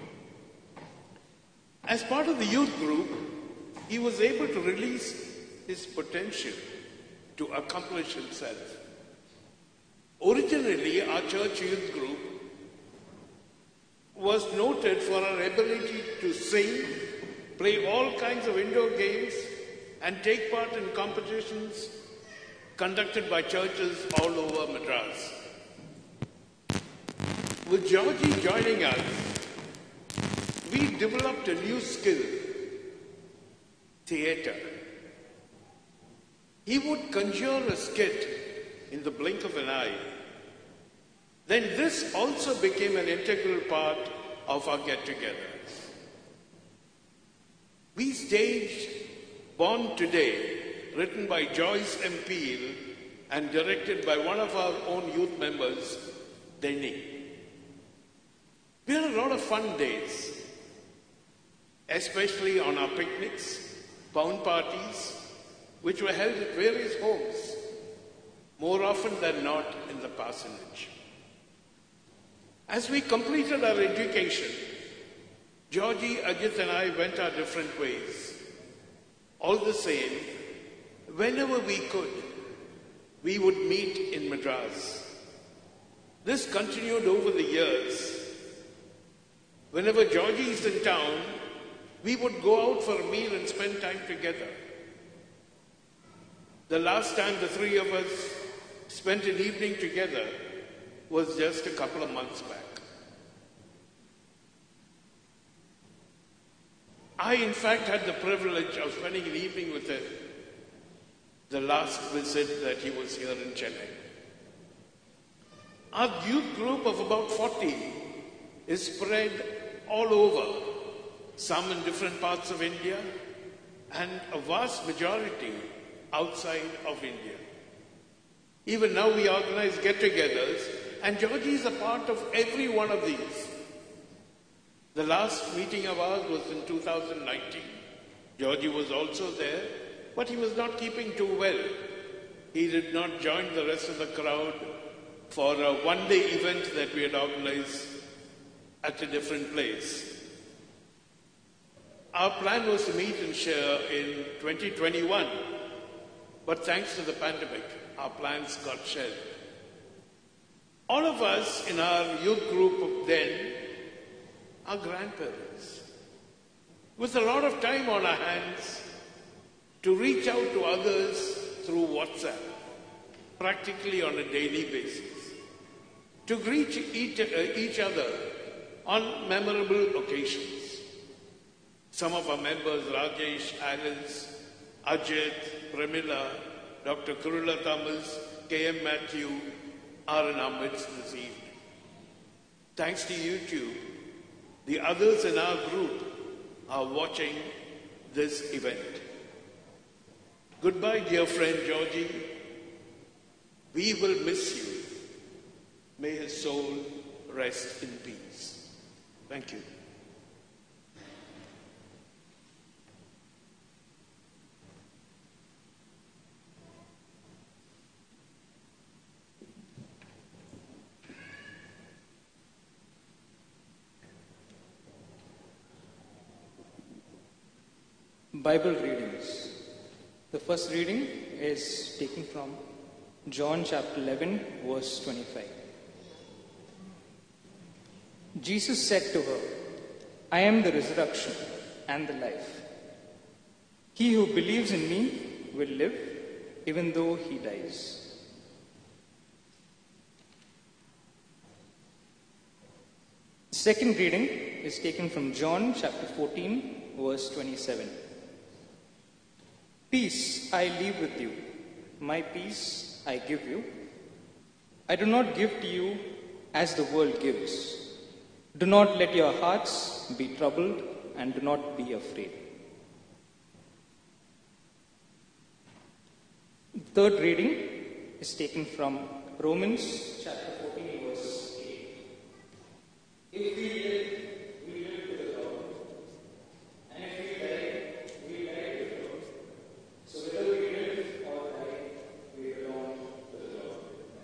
As part of the youth group, he was able to release his potential to accomplish himself. Originally, our church youth group was noted for our ability to sing, play all kinds of indoor games, and take part in competitions conducted by churches all over Madras. With Georgie joining us, we developed a new skill, theatre. He would conjure a skit in the blink of an eye. Then this also became an integral part of our get-togethers. We staged Born Today, written by Joyce M. Peel and directed by one of our own youth members, Denny. We had a lot of fun days, especially on our picnics, pound parties, which were held at various homes, more often than not in the parsonage. As we completed our education, Georgie, Ajit and I went our different ways. All the same, whenever we could, we would meet in Madras. This continued over the years. Whenever Georgie is in town, we would go out for a meal and spend time together. The last time the three of us spent an evening together was just a couple of months back. I, in fact, had the privilege of spending an evening with him the last visit that he was here in Chennai. Our youth group of about forty is spread all over, some in different parts of India and a vast majority outside of India. Even now we organize get-togethers, and Georgie is a part of every one of these. The last meeting of ours was in two thousand nineteen. Georgie was also there, but he was not keeping too well. He did not join the rest of the crowd for a one-day event that we had organized at a different place. Our plan was to meet and share in twenty twenty-one, but thanks to the pandemic, our plans got shelved. All of us in our youth group then are grandparents, with a lot of time on our hands to reach out to others through WhatsApp, practically on a daily basis, to greet each, uh, each other on memorable occasions. Some of our members, Rajesh, Alice, Ajit, Pramila, Doctor Kurula Thomas, K M Matthew, are in our midst this evening. Thanks to YouTube, the others in our group are watching this event. Goodbye, dear friend Georgie. We will miss you. May his soul rest in peace. Thank you.
Bible readings. The first reading is taken from John chapter eleven, verse twenty-five. Jesus said to her, I am the resurrection and the life. He who believes in me will live even though he dies. The second reading is taken from John chapter fourteen, verse twenty-seven. Peace I leave with you, my peace I give you. I do not give to you as the world gives. Do not let your hearts be troubled and do not be afraid. The third reading is taken from Romans chapter fourteen, verse eight. If we live, we live to the Lord. And if we die, we die to the Lord. So whether we live or die, we belong to the Lord.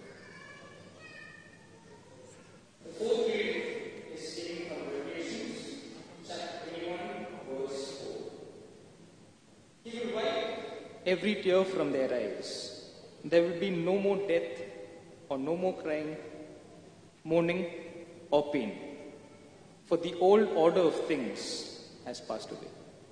The fourth reading is taken from Revelation chapter twenty-one, verse four. He will wipe every tear from their eyes. There will be no more death, or no more crying, mourning, or pain. For the old order of things has passed away.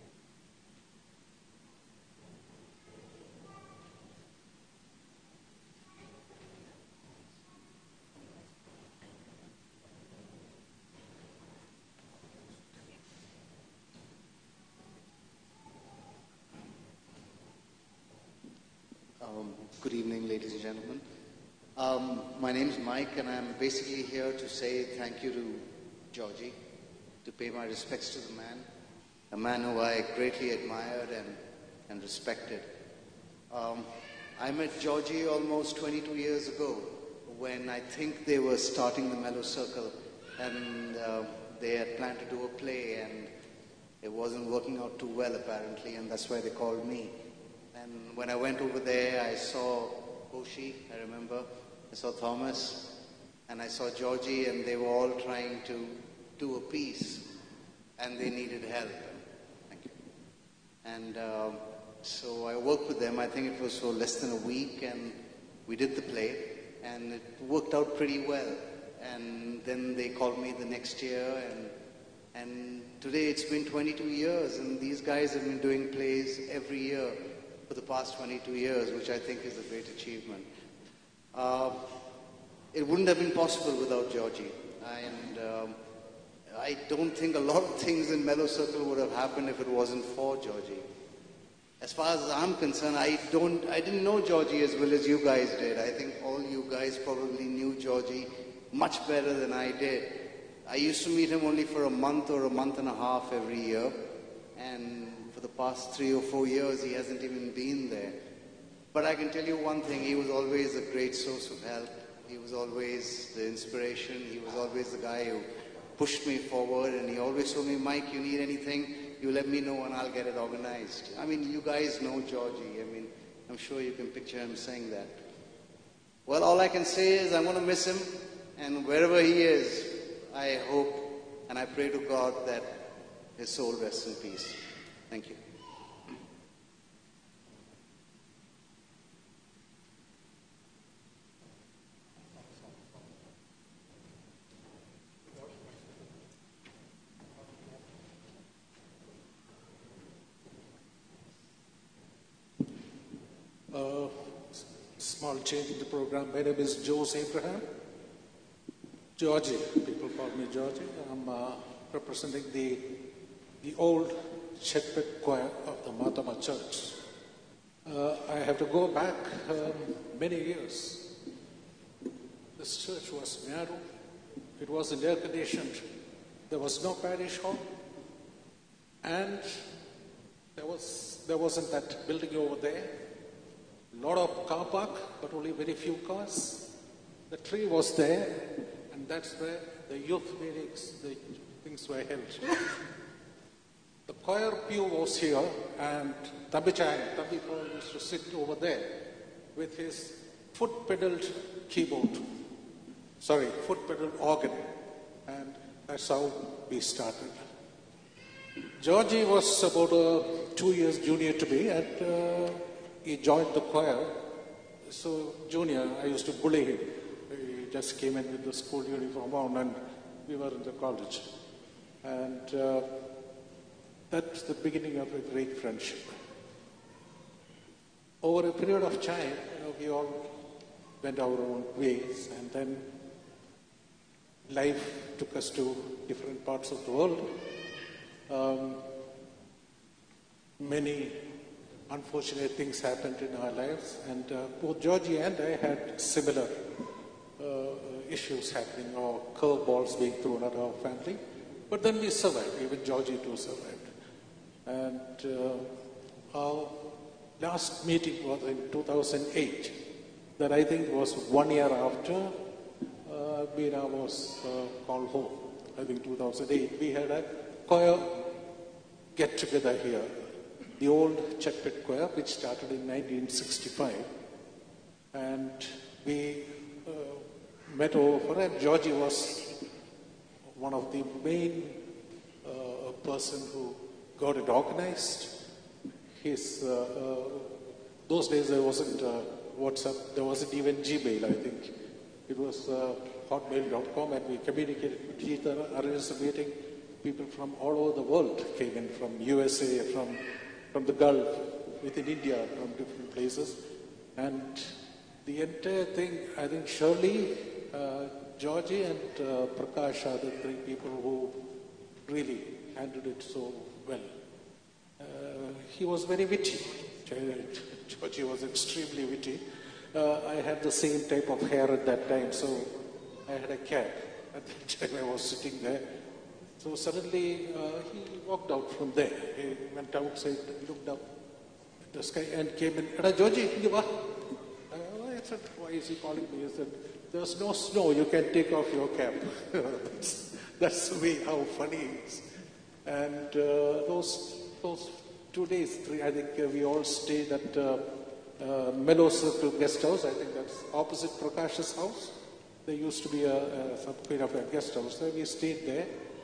Um, good evening, ladies and gentlemen. Um, my name is Mike, and I'm basically here to say thank you to Georgie, to pay my respects to the man, a man who I greatly admired and, and respected. Um, I met Georgie almost twenty-two years ago when I think they were starting the Mellow Circle, and uh, they had planned to do a play, and it wasn't working out too well apparently, and that's why they called me. And when I went over there, I saw Hoshi, I remember, I saw Thomas, and I saw Georgie, and they were all trying to do a piece. and they needed help. Thank you. And um, so I worked with them. I think it was for less than a week, and we did the play, and it worked out pretty well. And then they called me the next year, and and today it's been twenty-two years, and these guys have been doing plays every year for the past twenty-two years, which I think is a great achievement. Uh, it wouldn't have been possible without Georgie, and um, I don't think a lot of things in Mellow Circle would have happened if it wasn't for Georgie. As far as I'm concerned, I don't, I didn't know Georgie as well as you guys did. I think all you guys probably knew Georgie much better than I did. I used to meet him only for a month or a month and a half every year, and for the past three or four years he hasn't even been there. But I can tell you one thing, he was always a great source of help. He was always the inspiration. He was always the guy who pushed me forward, and he always told me, Mike, you need anything, you let me know and I'll get it organized. I mean, you guys know Georgie. I mean, I'm sure you can picture him saying that. Well, all I can say is I'm going to miss him, and wherever he is, I hope and I pray to God that his soul rests in peace. Thank you.
Uh, small change in the program. My name is Jose Abraham. Georgie, people call me Georgie. I'm uh, representing the, the old Chetpet choir of the Matama Church. Uh, I have to go back um, many years. This church was narrow. It wasn't air conditioned. There was no parish hall. And there, was, there wasn't that building over there. A lot of car park, but only very few cars. The tree was there, and that's where the youth meetings, the things were held. The choir pew was here, and Thambi Chang, Thambi Paul used to sit over there with his foot-pedaled keyboard, sorry, foot-pedaled organ, and that's how we started. Georgie was about uh, two years junior to me, and uh, he joined the choir. So junior, I used to bully him. He just came in with the school uniform on, and we were in the college. And uh, that's the beginning of a great friendship. Over a period of time, you know, we all went our own ways, and then life took us to different parts of the world. Um, many unfortunate things happened in our lives, and uh, both Georgie and I had similar uh, issues happening, or curveballs being thrown at our family. But then we survived. Even Georgie too survived. And uh, our last meeting was in two thousand eight. That I think was one year after uh, Meena was uh, called home. I think two thousand eight. We had a choir get together here. The old Chetpet choir, which started in nineteen sixty-five. And we uh, met over, and Georgie was one of the main uh, person who got it organized. His, uh, uh, those days there wasn't uh, WhatsApp, there wasn't even Gmail, I think. It was uh, hotmail dot com, and we communicated with each other, arranged a meeting. People from all over the world came in, from U S A, from from the Gulf, within India, from different places. And the entire thing, I think Shirley, uh, Georgie and uh, Prakash are the three people who really handled it so well. Uh, he was very witty. Georgie was extremely witty. Uh, I had the same type of hair at that time, so I had a cap. At that time I was sitting there. So suddenly uh, he walked out from there. He went outside, looked up at the sky and came in. Ada Georgie, uh, I said, why is he calling me? He said, there's no snow, you can take off your cap. that's, that's the way how funny he is. And uh, those, those two days, three, I think uh, we all stayed at uh, uh, Mellow Circle Guest House. I think that's opposite Prakash's house. There used to be a, a, some kind of a guest house. So we stayed there.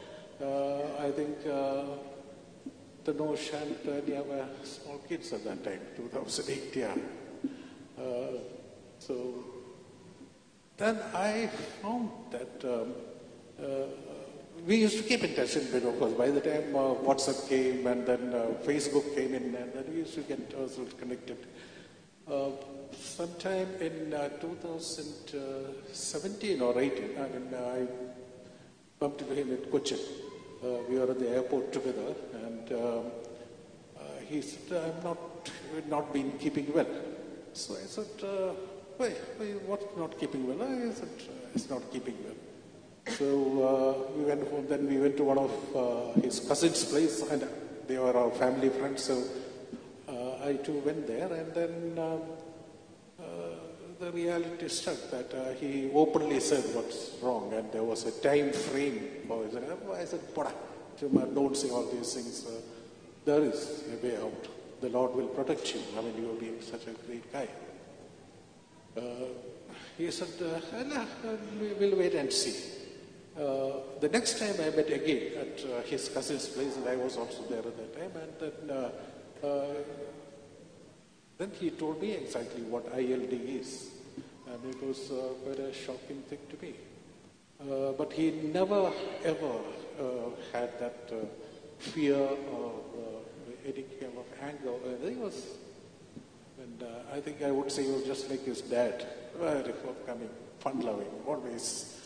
Uh, I think uh, Tanush and Tanya were small kids at that time, two thousand eight, yeah. Uh, so then I found that um, uh, we used to keep in touch in bit, of course. By the time uh, WhatsApp came and then uh, Facebook came in, and then we used to get ourselves connected. Uh, sometime in uh, two thousand seventeen or eighteen, I mean, I bumped into him at Cochin. Uh, we were at the airport together, and um, uh, he said, "I'm not, not been keeping well." So I said, uh, "Wait, wait, what's not keeping well?" I said, "It's not keeping well." So uh, we went home. Then we went to one of uh, his cousins' place, and they were our family friends. So uh, I too went there, and then um, uh, the reality struck that uh, he openly said what's wrong, and there was a time frame for it. I said, "Poda, don't say all these things. Uh, there is a way out. The Lord will protect you. I mean, you have been such a great guy." Uh, he said, uh, "We'll wait and see." Uh, the next time I met again at uh, his cousin's place, and I was also there at that time, and then, uh, uh, then he told me exactly what I L D is, and it was uh, quite a shocking thing to me. Uh, but he never ever uh, had that uh, fear or uh, any kind of anger. Uh, he was, and uh, I think I would say he was just like his dad, very forthcoming, fun-loving, always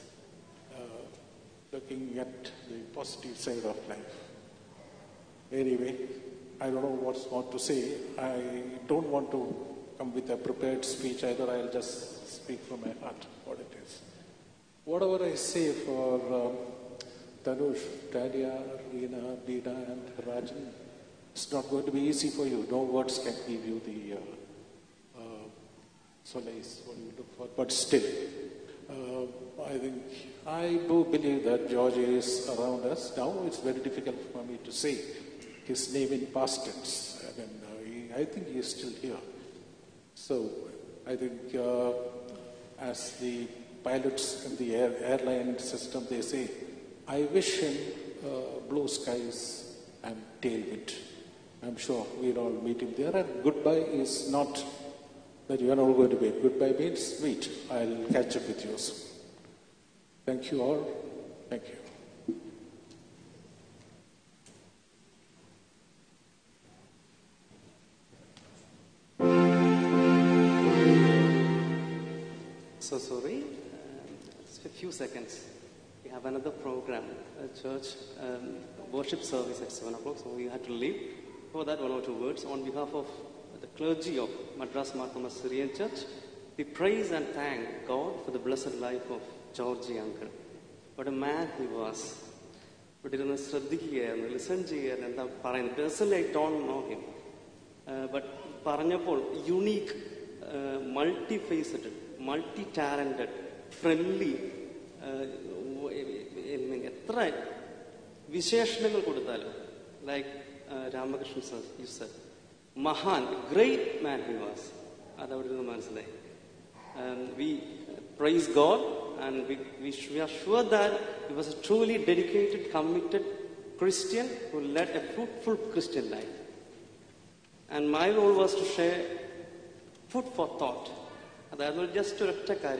looking at the positive side of life. Anyway, I don't know what's more to say. I don't want to come with a prepared speech either. I'll just speak from my heart what it is. Whatever I say for um, Tanush, Talia, Reena, Beena, and Rajan, it's not going to be easy for you. No words can give you the uh, uh, solace what you look for. But still, uh, I think I do believe that George is around us. Now it's very difficult for me to say his name in past tense. I mean, uh, he, I think he is still here. So I think uh, as the pilots in the air, airline system, they say, I wish him uh, blue skies and tailwind. I'm sure we'll all meet him there. And goodbye is not that you are not going to wait. Goodbye means wait. I'll catch up with you soon. Thank you all. Thank you.
So sorry, um, just a few seconds. We have another program, a church um, worship service at seven o'clock, so we had to leave. For that, one or two words. On behalf of the clergy of Madras Marthoma Syrian Church, we praise and thank God for the blessed life of Georgie uncle. What a man he was. But he didn't listen to him. Personally, I don't know him. Uh, but Paranyapol, unique, uh, multi-faceted, multi-talented, friendly, Visheshnagal koduthalu, like uh, Ramakrishna sir, you said. Mahan, great man he was. Um, we praise God, and we, we, we are sure that he was a truly dedicated, committed Christian who led a fruitful Christian life. And my role was to share food for thought. That was just to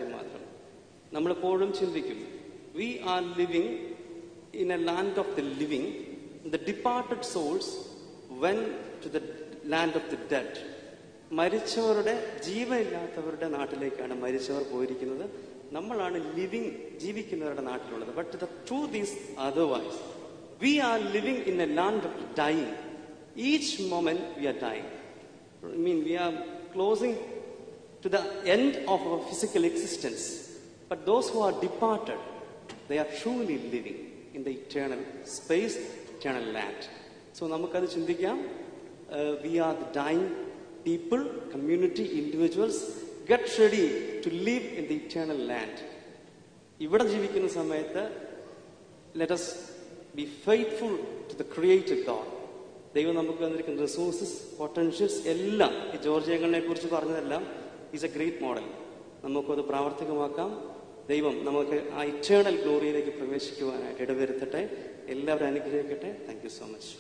we are living in a land of the living. The departed souls went to the land of the dead. മരിച്ചവരുടെ ജീവനില്ലാത്തവരുടെ നാട്ടിലേക്കാണ് മരിച്ചവർ പോയിരിക്കുന്നത്. നമ്മളാണ് living ജീവിക്കുന്നവരുടെ നാട്ടിലുള്ളത്. But the truth is otherwise. We are living in a land of dying. Each moment we are dying. I mean we are closing to the end of our physical existence. But those who are departed, they are truly living in the eternal space, eternal land. So namakadu chindikam, we are the dying people, community, individuals. Get ready to live in the eternal land. Ivada jeevikkunna samayathu, let us be faithful to the creator God. ദൈവം നമുക്ക് തന്നിരിക്കുന്ന resources, potentials എല്ലാം ഈ ജോർജിയങ്ങളെ കുറിച്ച് പറഞ്ഞതെല്ലാം is A great model. നമുക്കത് പ്രാവർത്തികമാക്കാം. ദൈവം നമുക്ക് ആ ഇറ്റേണൽ ഗ്ലോറിയിലേക്ക് പ്രവേശിക്കാം. പ്രവേശിക്കുവാനായിട്ട് ഇടവരുത്തട്ടെ. എല്ലാവരും അനുഗ്രഹിക്കട്ടെ. Thank you so much.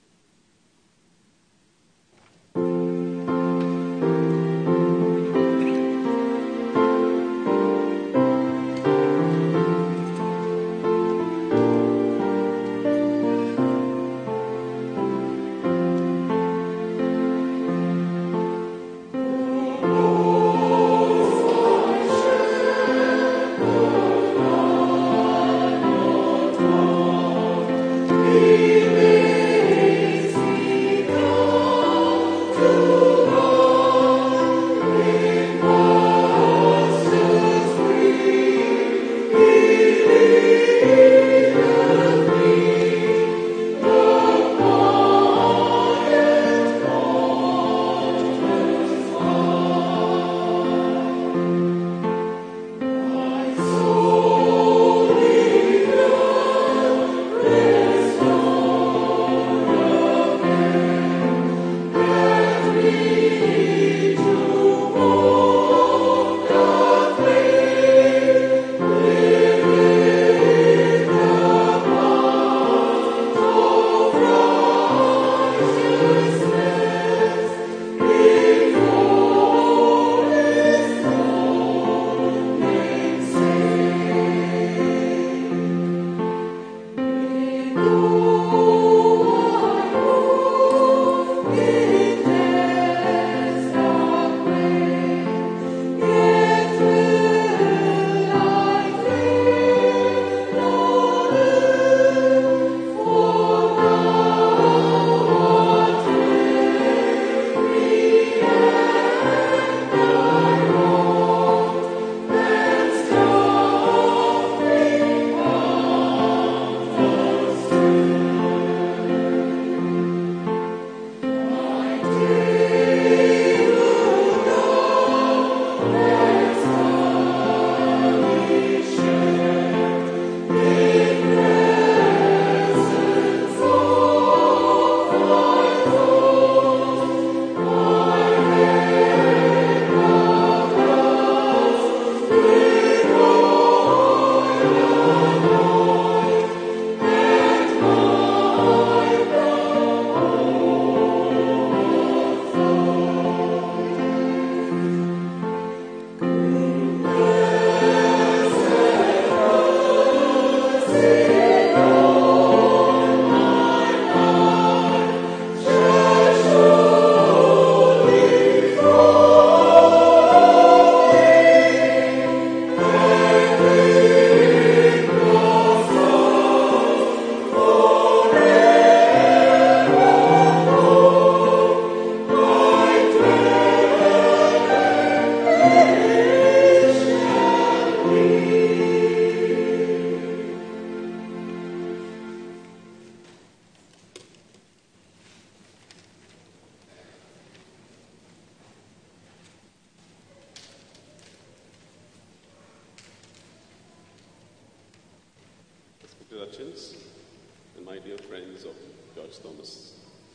Hutchins, and my dear friends of George Thomas.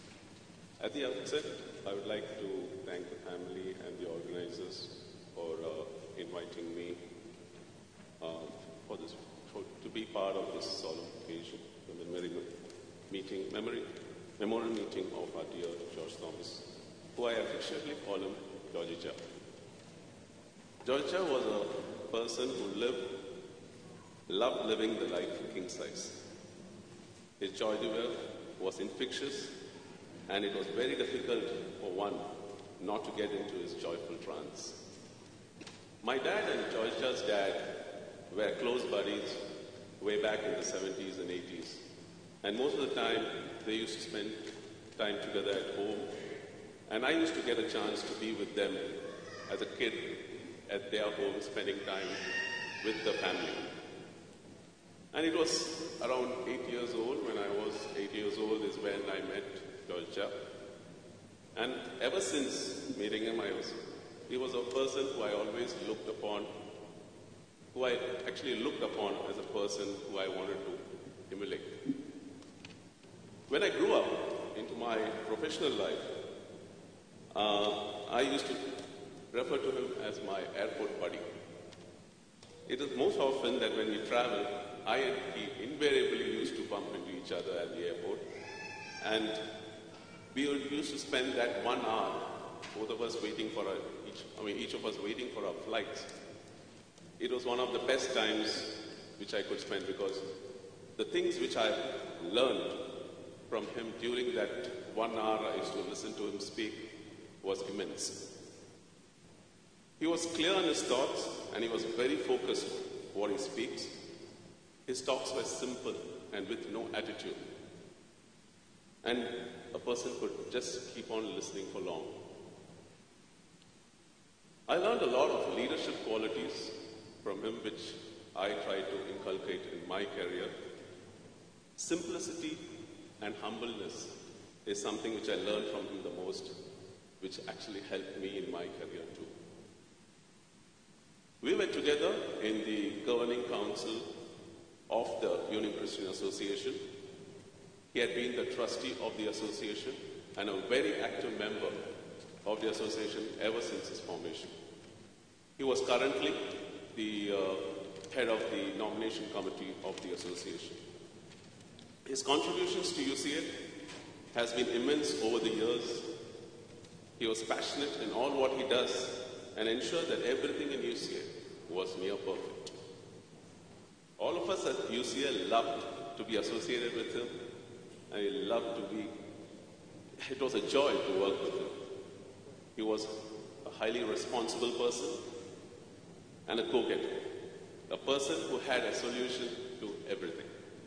At the outset, I would like to thank the family and the organizers for uh, inviting me uh, for this, for, to be part of this solemn occasion, the memory meeting, memory, memorial meeting of our dear George Thomas, who I affectionately call him Georgie Cha. George Cha was a person who lived loved living the life king size. His joy diver was infectious, and it was very difficult for one not to get into his joyful trance. My dad and George Cha's dad were close buddies way back in the seventies and eighties, and most of the time they used to spend time together at home, and I used to get a chance to be with them as a kid at their home, spending time with the family. And it was around eight years old, when I was eight years old is when I met George Cha. And ever since meeting him, I was, he was a person who I always looked upon, who I actually looked upon as a person who I wanted to emulate. When I grew up into my professional life, uh, I used to refer to him as my airport buddy. It is most often that when we travel, I and he bump into each other at the airport. And we would used to spend that one hour, both of us waiting for our, each, I mean, each of us waiting for our flights. It was one of the best times which I could spend, because the things which I learned from him during that one hour I used to listen to him speak was immense. He was clear in his thoughts and he was very focused what he speaks. His talks were simple and with no attitude. And a person could just keep on listening for long. I learned a lot of leadership qualities from him which I try to inculcate in my career. Simplicity and humbleness is something which I learned from him the most, which actually helped me in my career too. We were together in the governing council of the Union Christian Association. He had been the trustee of the association and a very active member of the association ever since its formation. He was currently the uh, head of the nomination committee of the association. His contributions to U C A has been immense over the years. He was passionate in all what he does and ensured that everything in U C A was near perfect. All of us at U C A loved to be associated with him, and we loved to be, it was a joy to work with him. He was a highly responsible person and a go-getter, a person who had a solution to everything.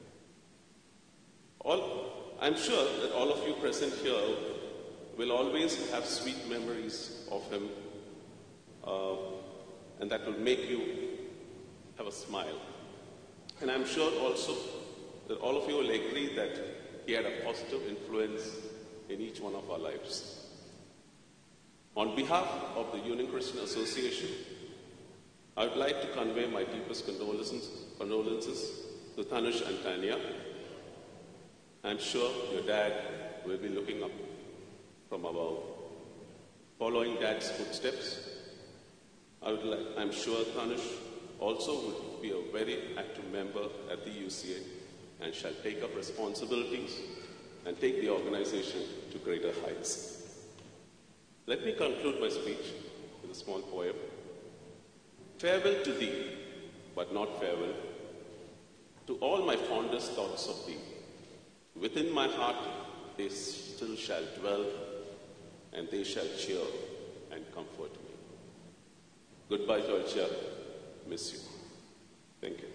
All, I'm sure that all of you present here will always have sweet memories of him, uh, and that will make you have a smile. And I'm sure also that all of you will agree that he had a positive influence in each one of our lives. On behalf of the Union Christian Association, I would like to convey my deepest condolences, condolences to Tanush and Tanya. I'm sure your dad will be looking up from above, following dad's footsteps. I would like, I'm sure Tanush also would be a very active member at the U C A and shall take up responsibilities and take the organization to greater heights. Let me conclude my speech with a small poem. Farewell to thee, but not farewell, to all my fondest thoughts of thee. Within my heart they still shall dwell, and they shall cheer and comfort me. Goodbye, Georgia. Miss you. Thank you.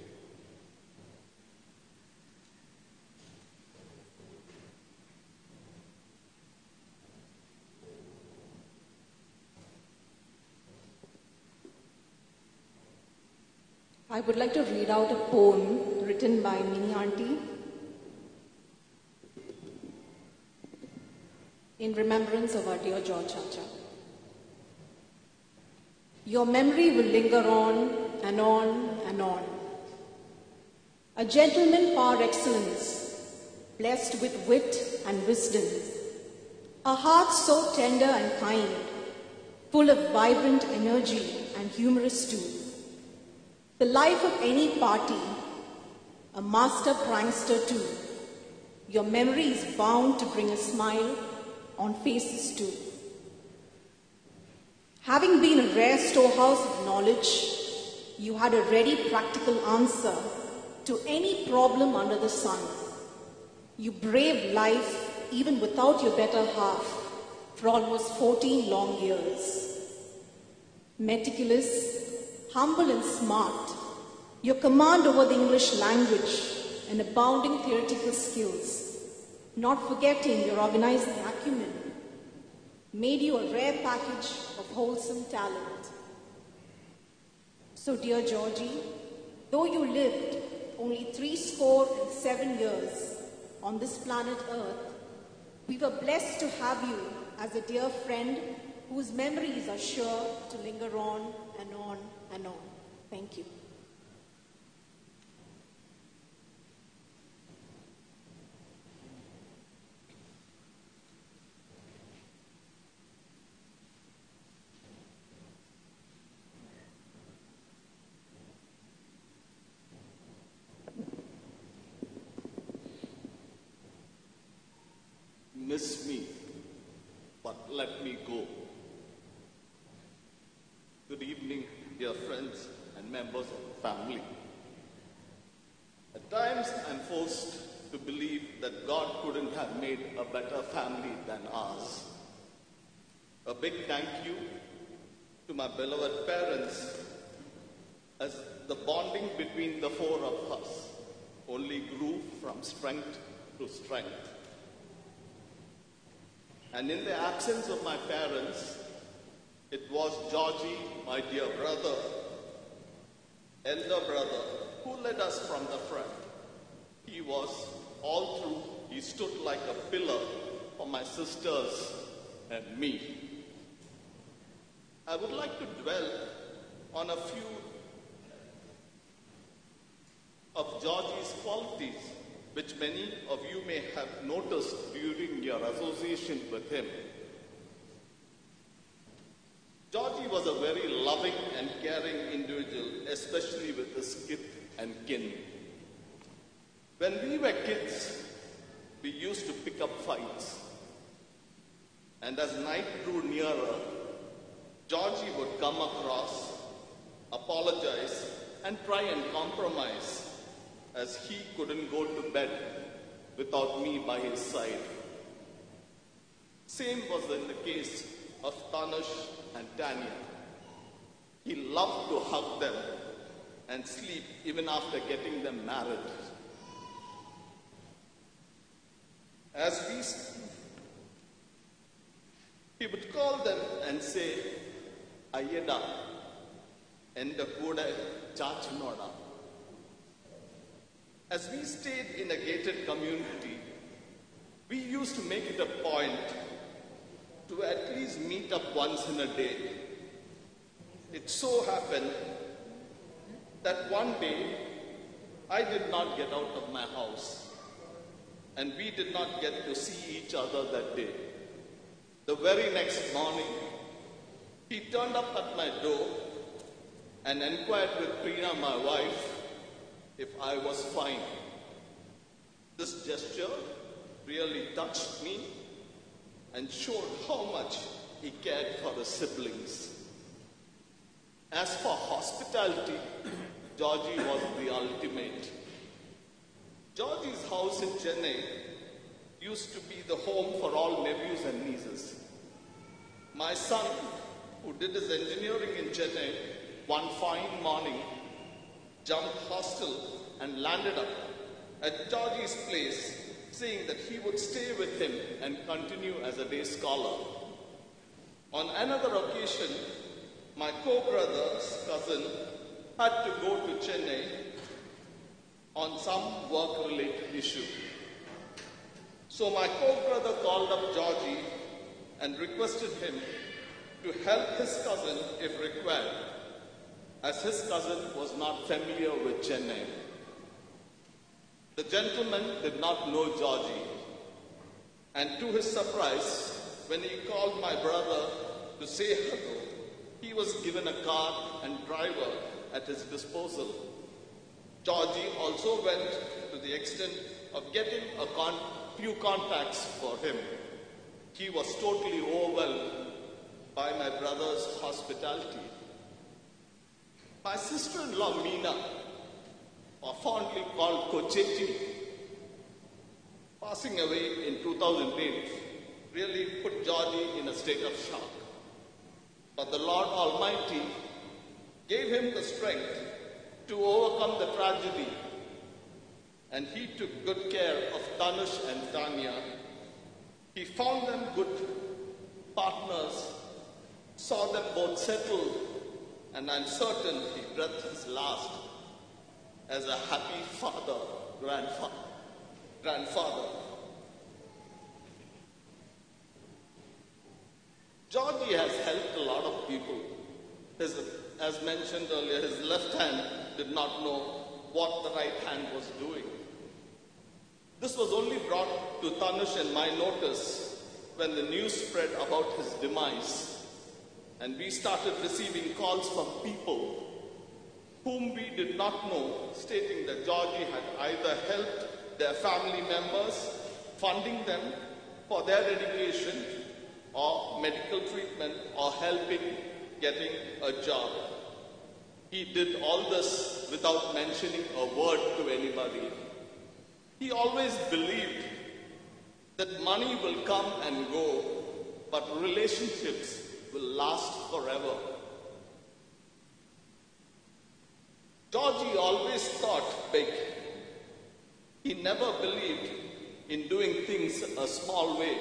I would like to read out a poem written by Mini Auntie in remembrance of our dear George Chacha. Your memory will linger on and on and on. A gentleman par excellence, blessed with wit and wisdom, a heart so tender and kind, full of vibrant energy and humorous too. The life of any party, a master prankster too. Your memory is bound to bring a smile on faces too. Having been a rare storehouse of knowledge, you had a ready practical answer to any problem under the sun. You braved life even without your better half for almost fourteen long years. Meticulous, humble and smart, your command over the English language and abounding theoretical skills, not forgetting your organizing acumen, made you a rare package of wholesome talent. So, dear Georgie, though you lived only three score and seven years on this planet Earth, we were blessed to have you as a dear friend whose memories are sure to linger on and on and on. Thank you.
miss me, but let me go. Good evening, dear friends and members of the family. At times, I'm forced to believe that God couldn't have made a better family than ours. A big thank you to my beloved parents, as the bonding between the four of us only grew from strength to strength. And in the absence of my parents, it was Georgie, my dear brother, elder brother, who led us from the front. He was all through, he stood like a pillar for my sisters and me. I would like to dwell on a few of Georgie's qualities, which many of you may have noticed during your association with him. Georgie was a very loving and caring individual, especially with his kith and kin. When we were kids, we used to pick up fights. And as night drew nearer, Georgie would come across, apologize, and try and compromise, as he couldn't go to bed without me by his side. Same was in the case of Tanush and Tanya. He loved to hug them and sleep even after getting them married. As we, he would call them and say, Ayeda, enda kuda chachinoda. As we stayed in a gated community, we used to make it a point to at least meet up once in a day. It so happened that one day I did not get out of my house, and we did not get to see each other that day. The very next morning, he turned up at my door and inquired with Preena, my wife, if I was fine. This gesture really touched me and showed how much he cared for his siblings. As for hospitality, Georgie was the ultimate. Georgie's house in Chennai used to be the home for all nephews and nieces. My son, who did his engineering in Chennai, one fine morning jumped hostel and landed up at Georgie's place, saying that he would stay with him and continue as a day scholar. On another occasion, my co-brother's cousin had to go to Chennai on some work-related issue. So my co-brother called up Georgie and requested him to help his cousin if required, as his cousin was not familiar with Chennai. The gentleman did not know Georgie, and to his surprise, when he called my brother to say hello, he was given a car and driver at his disposal. Georgie also went to the extent of getting a con- few contacts for him. He was totally overwhelmed by my brother's hospitality. My sister-in-law, Meena, or fondly called Kochechi, passing away in two thousand eight, really put Georgie in a state of shock. But the Lord Almighty gave him the strength to overcome the tragedy, and he took good care of Tanush and Tanya. He found them good partners, saw them both settled, and I'm certain he breathed his last as a happy father, grandfather, grandfather. Georgie has helped a lot of people. His, as mentioned earlier, his left hand did not know what the right hand was doing. This was only brought to Tanush and my notice when the news spread about his demise, and we started receiving calls from people whom we did not know, stating that Georgie had either helped their family members, funding them, for their dedication or medical treatment or helping getting a job. He did all this without mentioning a word to anybody. He always believed that money will come and go, but relationships will last forever. Georgie always thought big. He never believed in doing things a small way.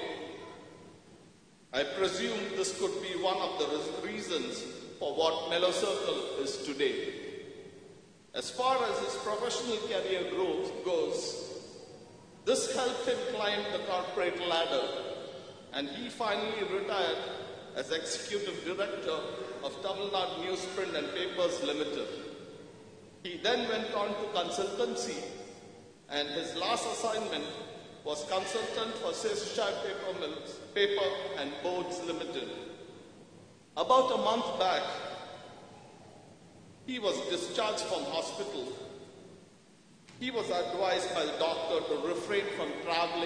I presume this could be one of the reasons for what Mellow Circle is today. As far as his professional career growth goes, this helped him climb the corporate ladder, and he finally retired as Executive Director of Tamil Nadu Newsprint and Papers Limited. He then went on to consultancy, and his last assignment was consultant for Cheshire Paper Mills, Paper and Boards Limited. About a month back, he was discharged from hospital. He was advised by the doctor to refrain from traveling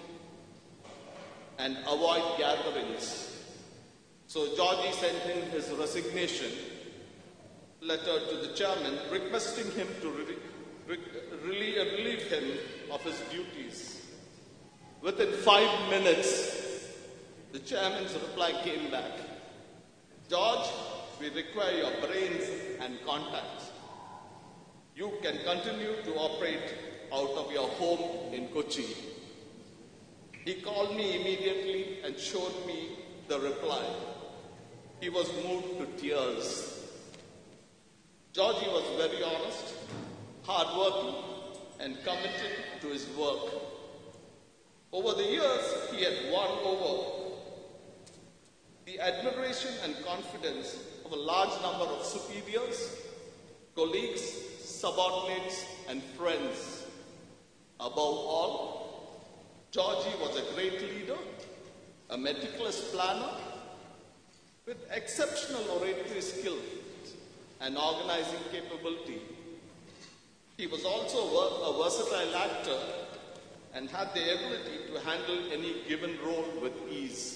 and avoid gatherings. So Georgie sent in his resignation letter to the chairman requesting him to re re re relieve him of his duties. Within five minutes, the chairman's reply came back. George, we require your brains and contacts. You can continue to operate out of your home in Kochi. He called me immediately and showed me the reply. He was moved to tears. Georgie was very honest, hardworking, and committed to his work. Over the years, he had won over the admiration and confidence of a large number of superiors, colleagues, subordinates, and friends. Above all, Georgie was a great leader, a meticulous planner, with exceptional oratory skills and organizing capability. He was also a versatile actor and had the ability to handle any given role with ease.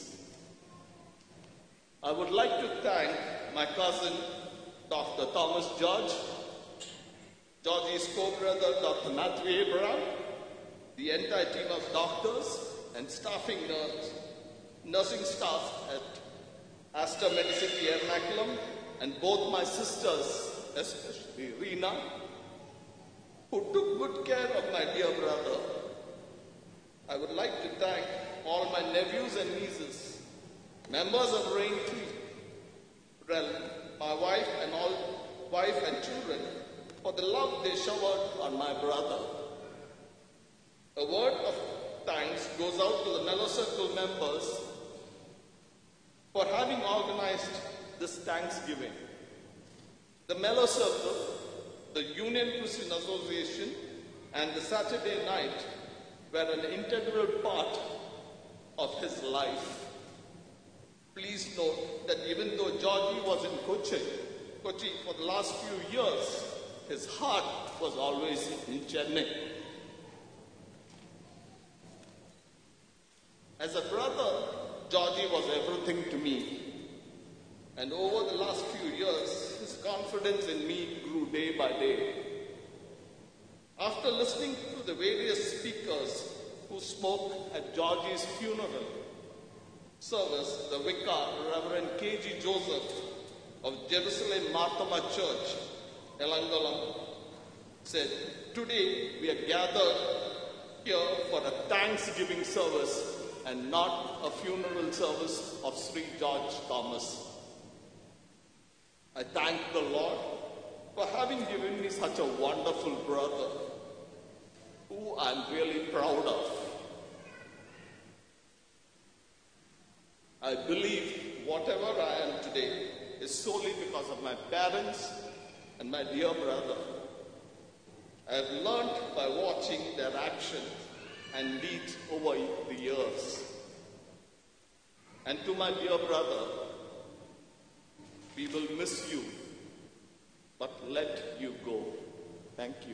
I would like to thank my cousin, Doctor Thomas George, Georgie's co-brother, Doctor Matthew Abraham, the entire team of doctors and staffing nurse, nursing staff at Aster Medicity Ernakulam, and both my sisters, especially Reena, who took good care of my dear brother. I would like to thank all my nephews and nieces, members of Rain Tree Realm, my wife and all wife and children, for the love they showered on my brother. A word of thanks goes out to the Mellow Circle members for having organized this Thanksgiving. The Mellow Circle, the Union Christian Association, and the Saturday night were an integral part of his life. Please note that even though Georgie was in Kochi, Kochi for the last few years, his heart was always in Chennai. As a brother, Georgie was everything to me. And over the last few years, his confidence in me grew day by day. After listening to the various speakers who spoke at Georgie's funeral service, the vicar, Reverend K G Joseph of Jerusalem Marthama Church, Elangolam, said, "Today we are gathered here for a Thanksgiving service and not a funeral service of Sri George Thomas. I thank the Lord for having given me such a wonderful brother who I'm really proud of. I believe whatever I am today is solely because of my parents and my dear brother. I have learned by watching their actions and deeds over the years. And to my dear brother, we will miss you, but let you go. Thank you."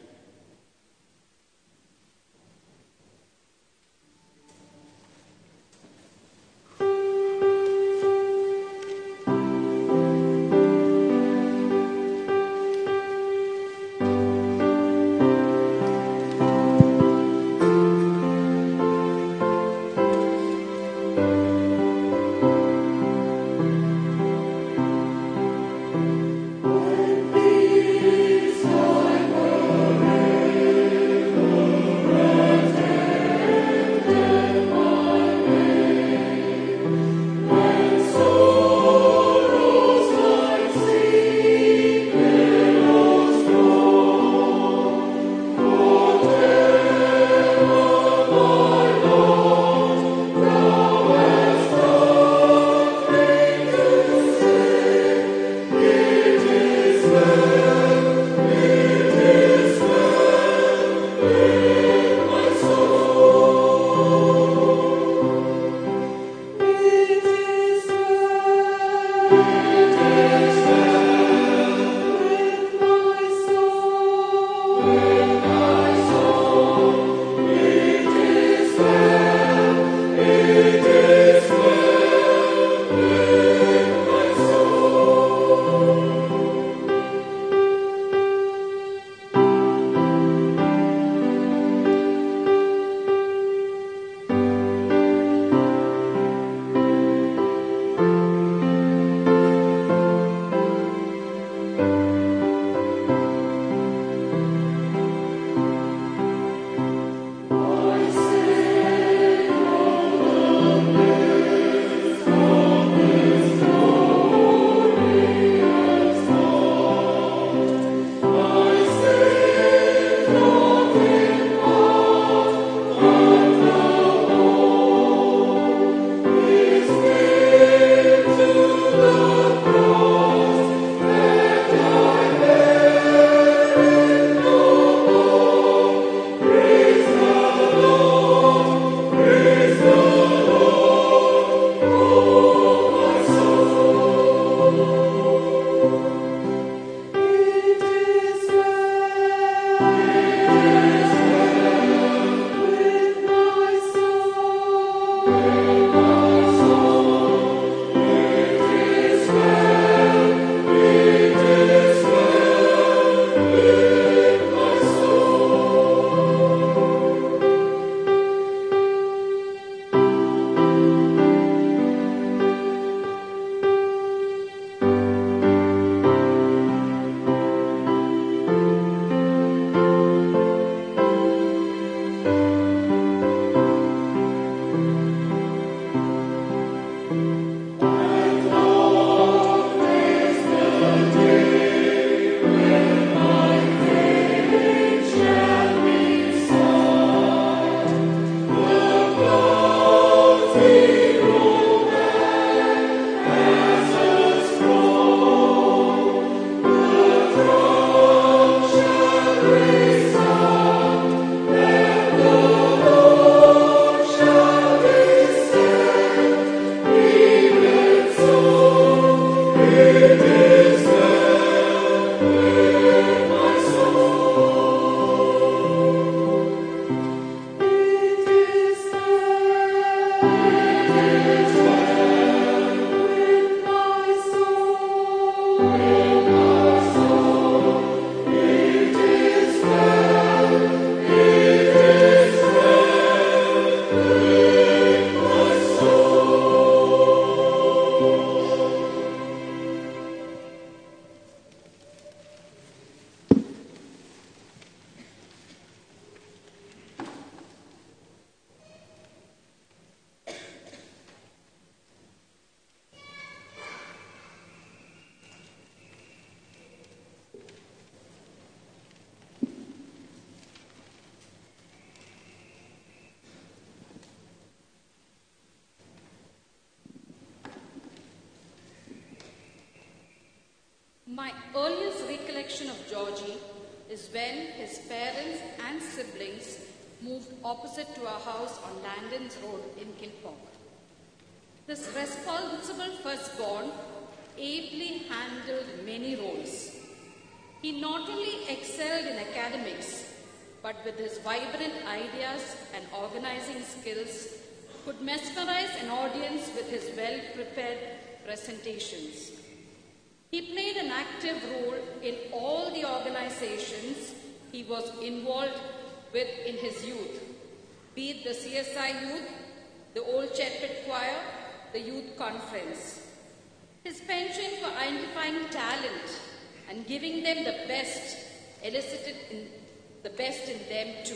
My earliest recollection of Georgie is when his parents and siblings moved opposite to our house on Landon's Road in Kilpauk. This responsible firstborn ably handled many roles. He not only excelled in academics, but with his vibrant ideas and organizing skills, could mesmerize an audience with his well-prepared presentations. He played an active role in all the organizations he was involved with in his youth, be it the C S I Youth, the Old Chetpit Choir, the Youth Conference. His penchant for identifying talent and giving them the best elicited in the best in them too.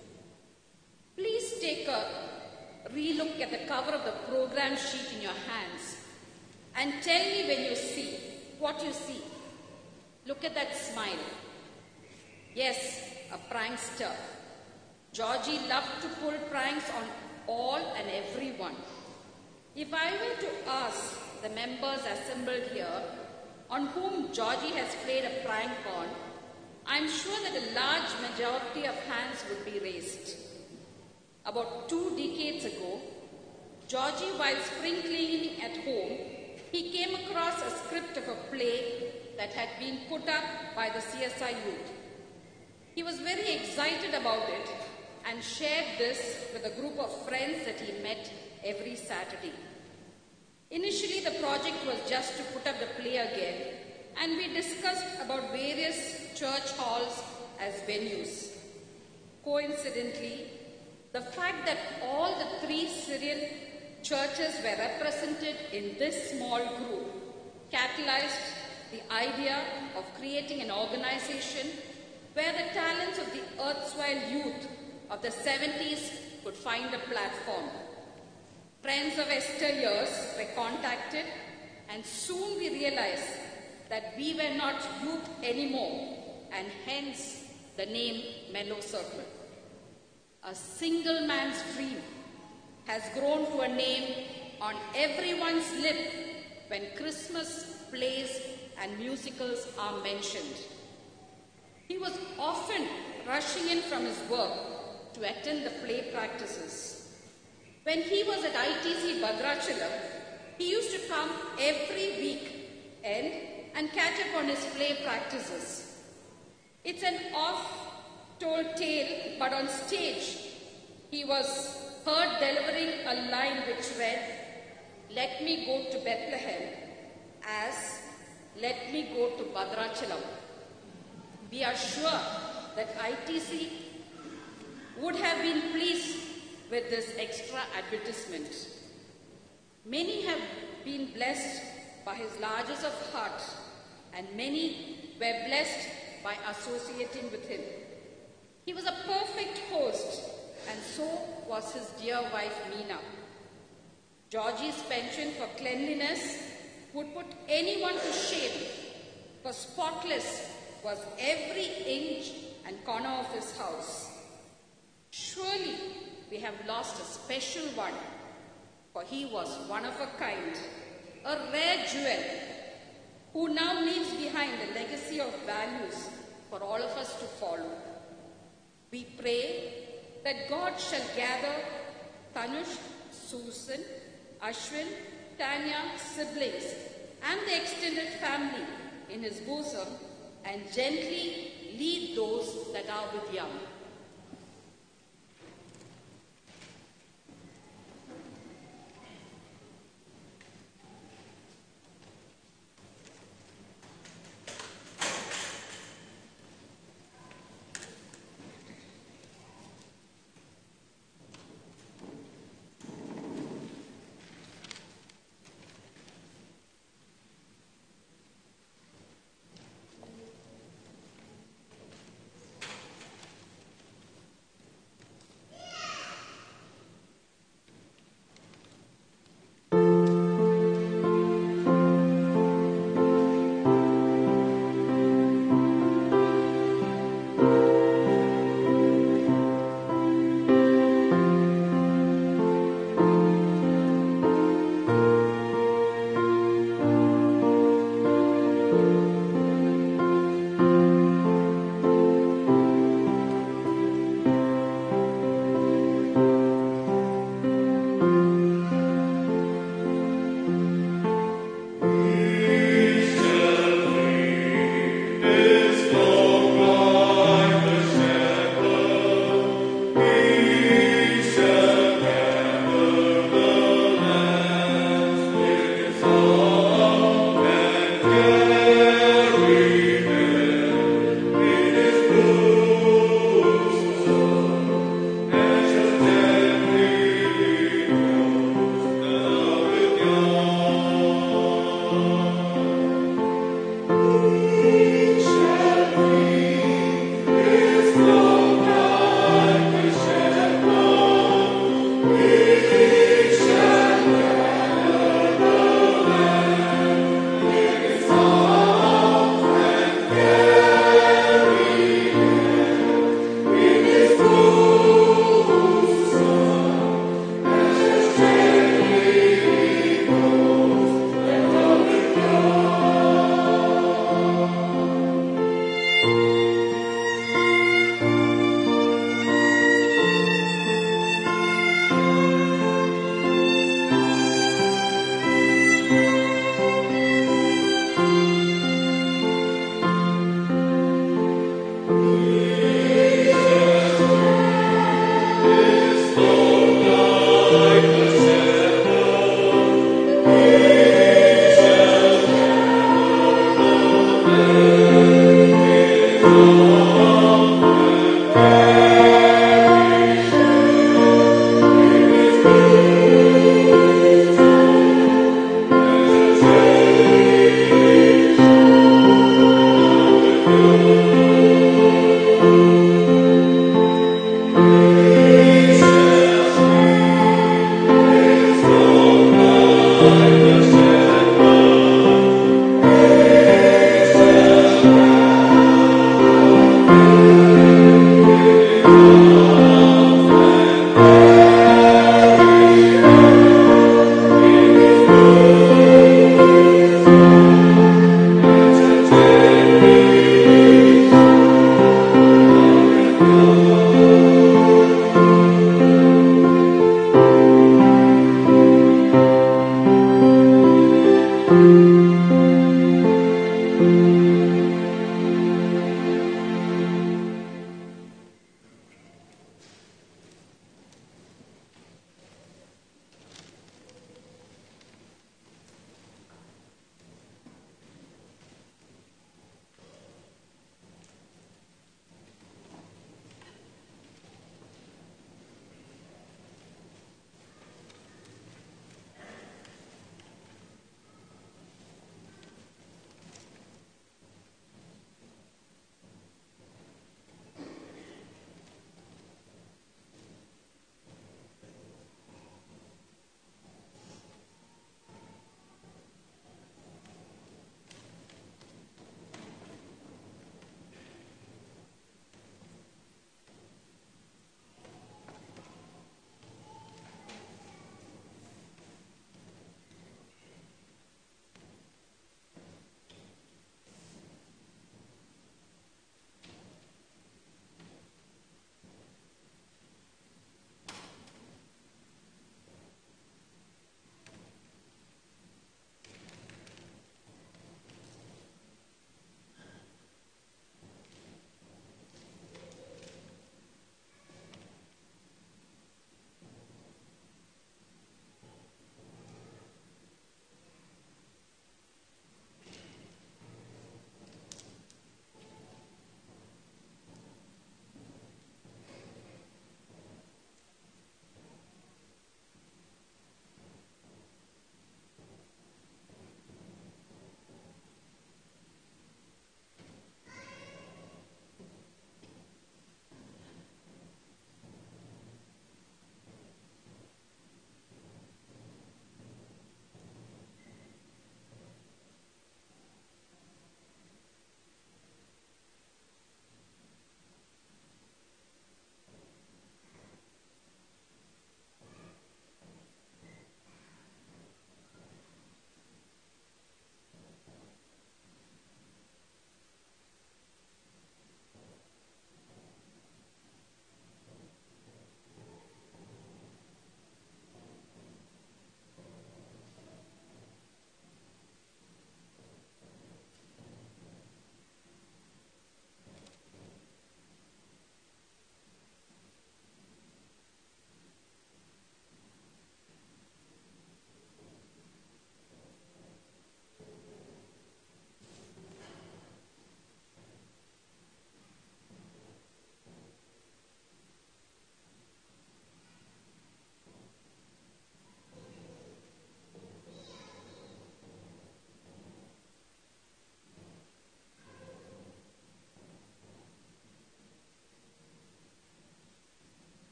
Please take a re-look at the cover of the program sheet in your hands and tell me when you see what you see. Look at that smile. Yes, a prankster. Georgie loved to pull pranks on all and everyone. If I were to ask the members assembled here on whom Georgie has played a prank on, I'm sure that a large majority of hands would be raised. About two decades ago, Georgie, while spring cleaning at home, he came across a script of a play that had been put up by the C S I Youth. He was very excited about it and shared this with a group of friends that he met every Saturday. Initially, the project was just to put up the play again, and we discussed about various church halls as venues. Coincidentally, the fact that all the three Syrian churches were represented in this small group catalyzed the idea of creating an organization where the talents of the erstwhile youth of the seventies could find a platform. Friends of yesteryears were contacted, and soon we realized that we were not youth anymore, and hence the name Mellow Circle. A single man's dream has grown to a name on everyone's lip when Christmas plays and musicals are mentioned. He was often rushing in from his work to attend the play practices. When he was at I T C Bhadrachalam, he used to come every week and, and catch up on his play practices. It's an oft-told tale, but on stage, he was heard delivering a line which read, "Let me go to Bethlehem," as "Let me go to Bhadrachalam." We are sure that I T C would have been pleased with this extra advertisement. Many have been blessed by his largesse of heart, and many were blessed by associating with him. He was a perfect host, and so was his dear wife Meena. Georgie's penchant for cleanliness would put anyone to shame, for spotless was every inch and corner of his house. Surely we have lost a special one, for he was one of a kind, a rare jewel, who now leaves behind a legacy of values for all of us to follow. We pray that God shall gather Tanush, Susan, Ashwin, Tanya, siblings, and the extended family in his bosom and gently lead those that are with young.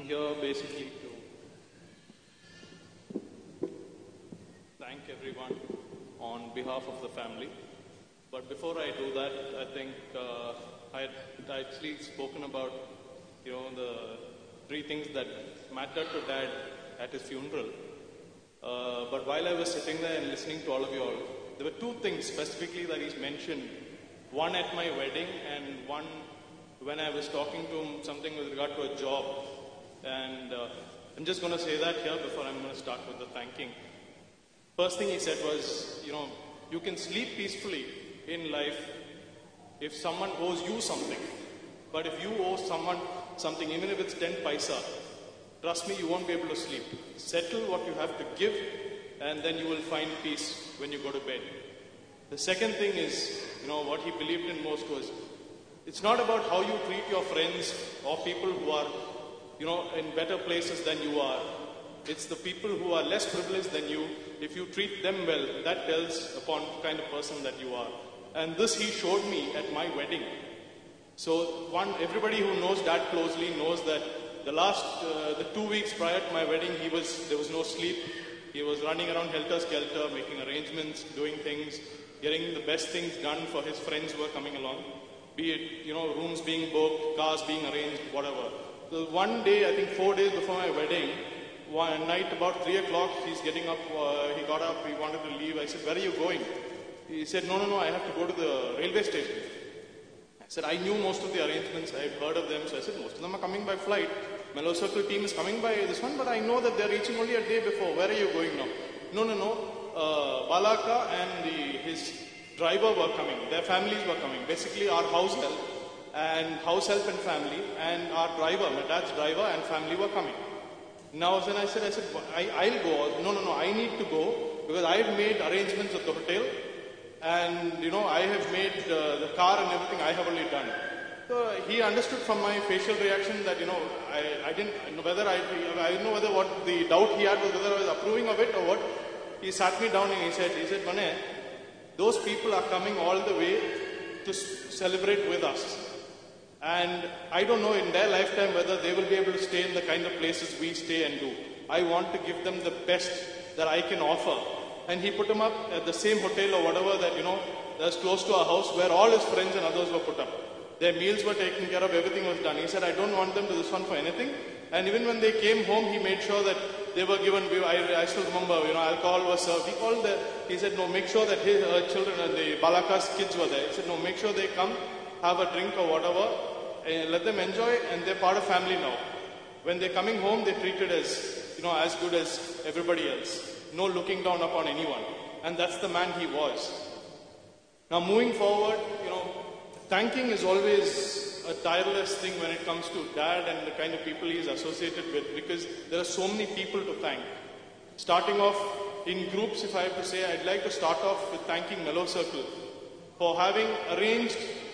here basically to thank everyone on behalf of the family. But before I do that, I think uh, I had actually spoken about, you know, the three things that mattered to Dad at his funeral. Uh, but while I was sitting there and listening to all of you all, there were two things specifically that he's mentioned. One at my wedding and one when I was talking to him something with regard to a job. And uh, I'm just going to say that here before I'm going to start with the thanking. First thing he said was, you know, you can sleep peacefully in life if someone owes you something. But if you owe someone something, even if it's ten paisa, trust me, you won't be able to sleep. Settle what you have to give, and then you will find peace when you go to bed. The second thing is, you know, what he believed in most was, it's not about how you treat your friends or people who are, you know, in better places than you are. It's the people who are less privileged than you. If you treat them well, that tells upon the kind of person that you are. And this he showed me at my wedding. So one, everybody who knows Dad closely knows that the last, uh, the two weeks prior to my wedding, he was, there was no sleep. He was running around helter-skelter, making arrangements, doing things, getting the best things done for his friends who were coming along. Be it, you know, rooms being booked, cars being arranged, whatever. So one day, I think four days before my wedding, one night about three o'clock, he's getting up, uh, he got up, he wanted to leave. I said, where are you going? He said, no, no, no, I have to go to the railway station. I said, I knew most of the arrangements, I had heard of them, so I said, most of them are coming by flight. Mellow Circle team is coming by this one, but I know that they're reaching only a day before. Where are you going now? No, no, no. Uh, Balaka and the, his driver were coming. Their families were coming. Basically, our house help and house help and family and our driver, my dad's driver and family were coming. Now, then I said, I said, I, I'll go. No, no, no. I need to go because I've made arrangements at the hotel, and you know, I have made uh, the car and everything. I have already done. So he understood from my facial reaction that, you know, I, I didn't know whether I, I didn't know whether what the doubt he had was whether I was approving of it or what. He sat me down and he said, he said, Mane, those people are coming all the way to celebrate with us. And I don't know in their lifetime whether they will be able to stay in the kind of places we stay and do. I want to give them the best that I can offer. And he put them up at the same hotel or whatever that, you know, that's close to our house where all his friends and others were put up. Their meals were taken care of, everything was done. He said, I don't want them to this one for anything. And even when they came home, he made sure that they were given, I, I still remember, you know, alcohol was served. He called the, he said, no, make sure that his uh, children and the Balaka's kids were there. He said, no, make sure they come, have a drink or whatever, and let them enjoy, and they're part of family now. When they're coming home, they're treated as, you know, as good as everybody else. No looking down upon anyone. And that's the man he was. Now moving forward, you know, thanking is always a tireless thing when it comes to Dad and the kind of people he's associated with, because there are so many people to thank. Starting off in groups, if I have to say, I'd like to start off with thanking Mellow Circle for having arranged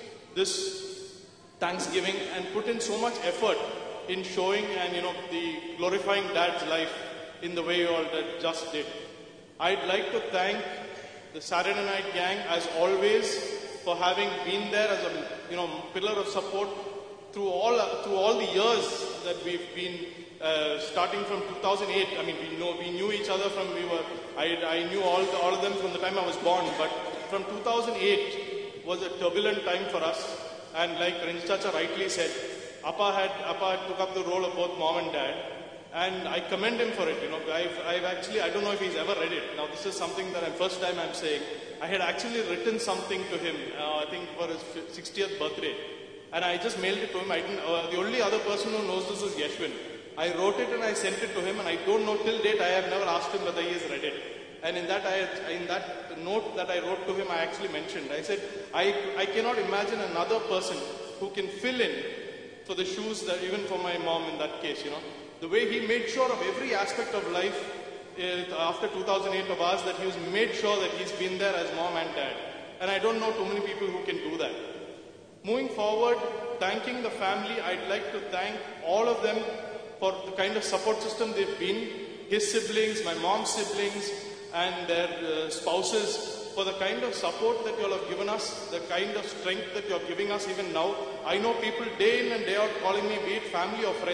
this Thanksgiving and put in so much effort in showing and, you know, the glorifying Dad's life in the way you all that just did. I'd like to thank the Saturday Night Gang, as always, for having been there as a, you know, pillar of support through all through all the years that we've been uh, starting from two thousand eight. I mean, we know we knew each other from we were. I, I knew all the, all of them from the time I was born. But from two thousand eight was a turbulent time for us. And like Ranjit Chacha rightly said, Appa had Appa took up the role of both mom and dad. And I commend him for it. You know, I've, I've actually, I don't know if he's ever read it. Now, this is something that I'm first time I'm saying. I had actually written something to him, uh, I think for his sixtieth birthday. And I just mailed it to him. I didn't, uh, the only other person who knows this is Yashwin. I wrote it and I sent it to him, and I don't know till date, I have never asked him whether he has read it. And in that, I, in that note that I wrote to him, I actually mentioned, I said, I, I cannot imagine another person who can fill in for the shoes that even for my mom in that case, you know. The way he made sure of every aspect of life uh, after two thousand eight of ours, that he was made sure that he's been there as mom and dad. And I don't know too many people who can do that. Moving forward, thanking the family, I'd like to thank all of them for the kind of support system they've been. His siblings, my mom's siblings, and their uh, spouses, for the kind of support that you all have given us, the kind of strength that you're giving us even now. I know people day in and day out calling me, be it family or friends,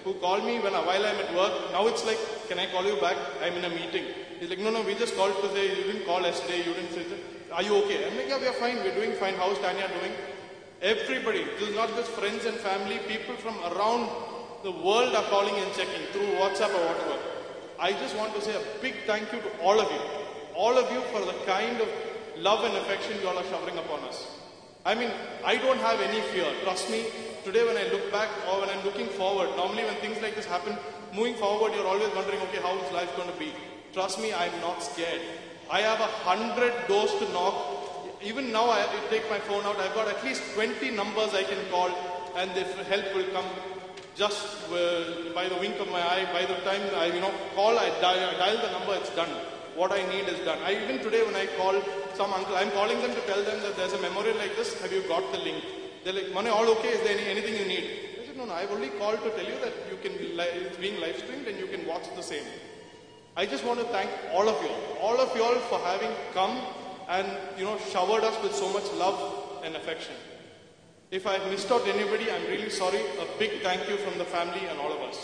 who call me when I, while I'm at work. Now it's like, can I call you back? I'm in a meeting. He's like, no, no, we just called to say, you didn't call yesterday, you didn't say, are you okay? I'm like, yeah, we are fine, we're doing fine. How's Tanya doing? Everybody, this is not just friends and family, people from around the world are calling and checking through WhatsApp or whatever. I just want to say a big thank you to all of you. All of you for the kind of love and affection you all are showering upon us. I mean, I don't have any fear. Trust me, today when I look back or when I'm looking forward, normally when things like this happen, moving forward, you're always wondering, okay, how is life going to be? Trust me, I'm not scared. I have a hundred doors to knock. Even now, I take my phone out, I've got at least twenty numbers I can call, and the help will come just uh, by the wink of my eye. By the time I, you know, call, I dial, I dial the number, it's done. What I need is done. I, even today when I call some uncle, I'm calling them to tell them that there's a memorial like this, have you got the link? They're like, Mane, all okay, is there any, anything you need? I said, no, no, I've only called to tell you that you can be li- it's being live streamed and you can watch the same. I just want to thank all of you all, all of you all for having come and, you know, showered us with so much love and affection. If I've missed out anybody, I'm really sorry. A big thank you from the family and all of us.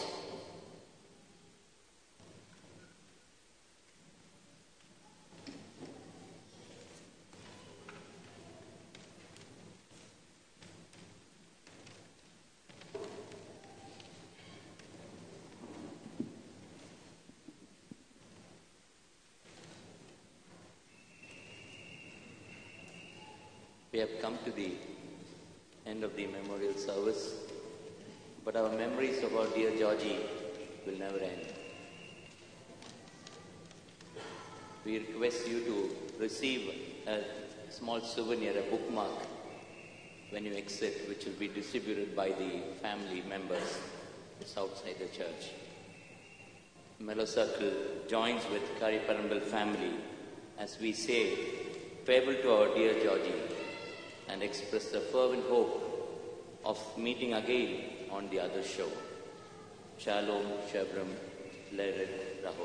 We have come to the end of the memorial service, but our memories of our dear Georgie will never end. We request you to receive a small souvenir, a bookmark, when you exit, which will be distributed by the family members just outside the church. Mellow Circle joins with Kariparambal family as we say farewell to our dear Georgie and express the fervent hope of meeting again on the other show. Shalom, Shabram, Lered, Raho.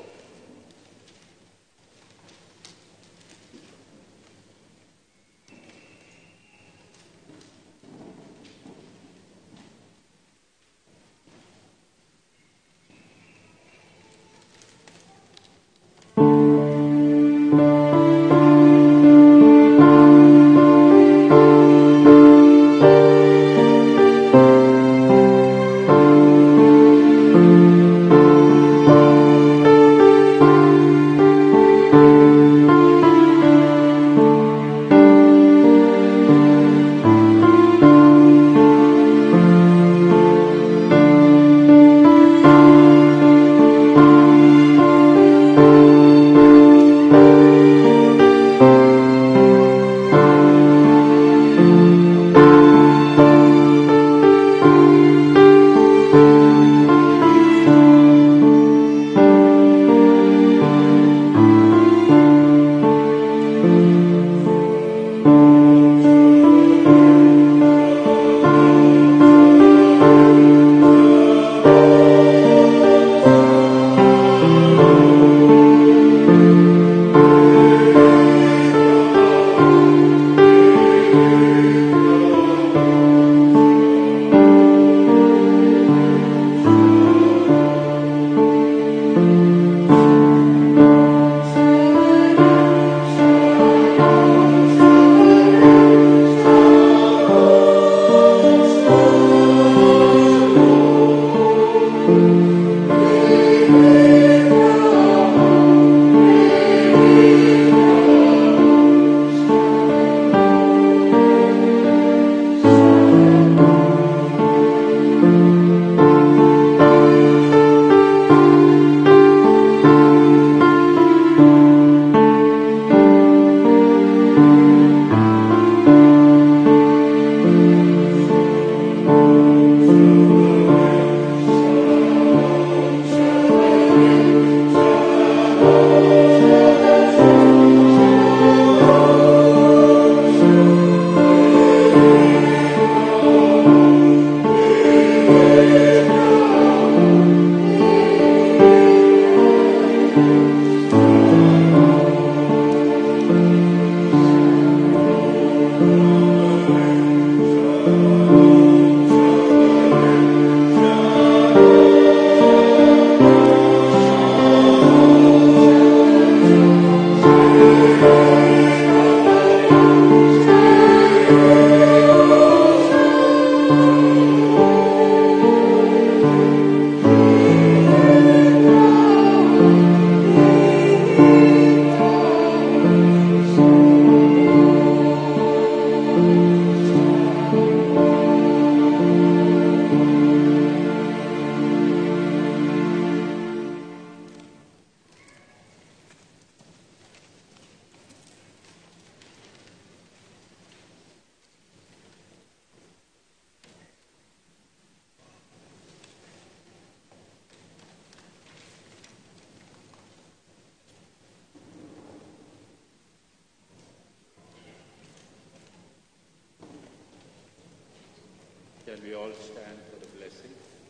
Shall we all stand for the blessing?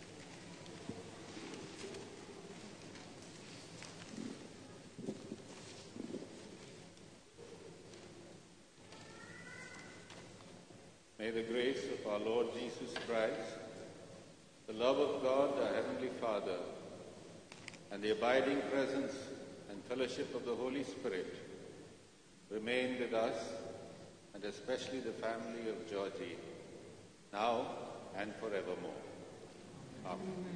May the grace of our Lord Jesus Christ, the love of God, our Heavenly Father, and the abiding presence and fellowship of the Holy Spirit remain with us, and especially the family of Georgie, now and forevermore. Amen.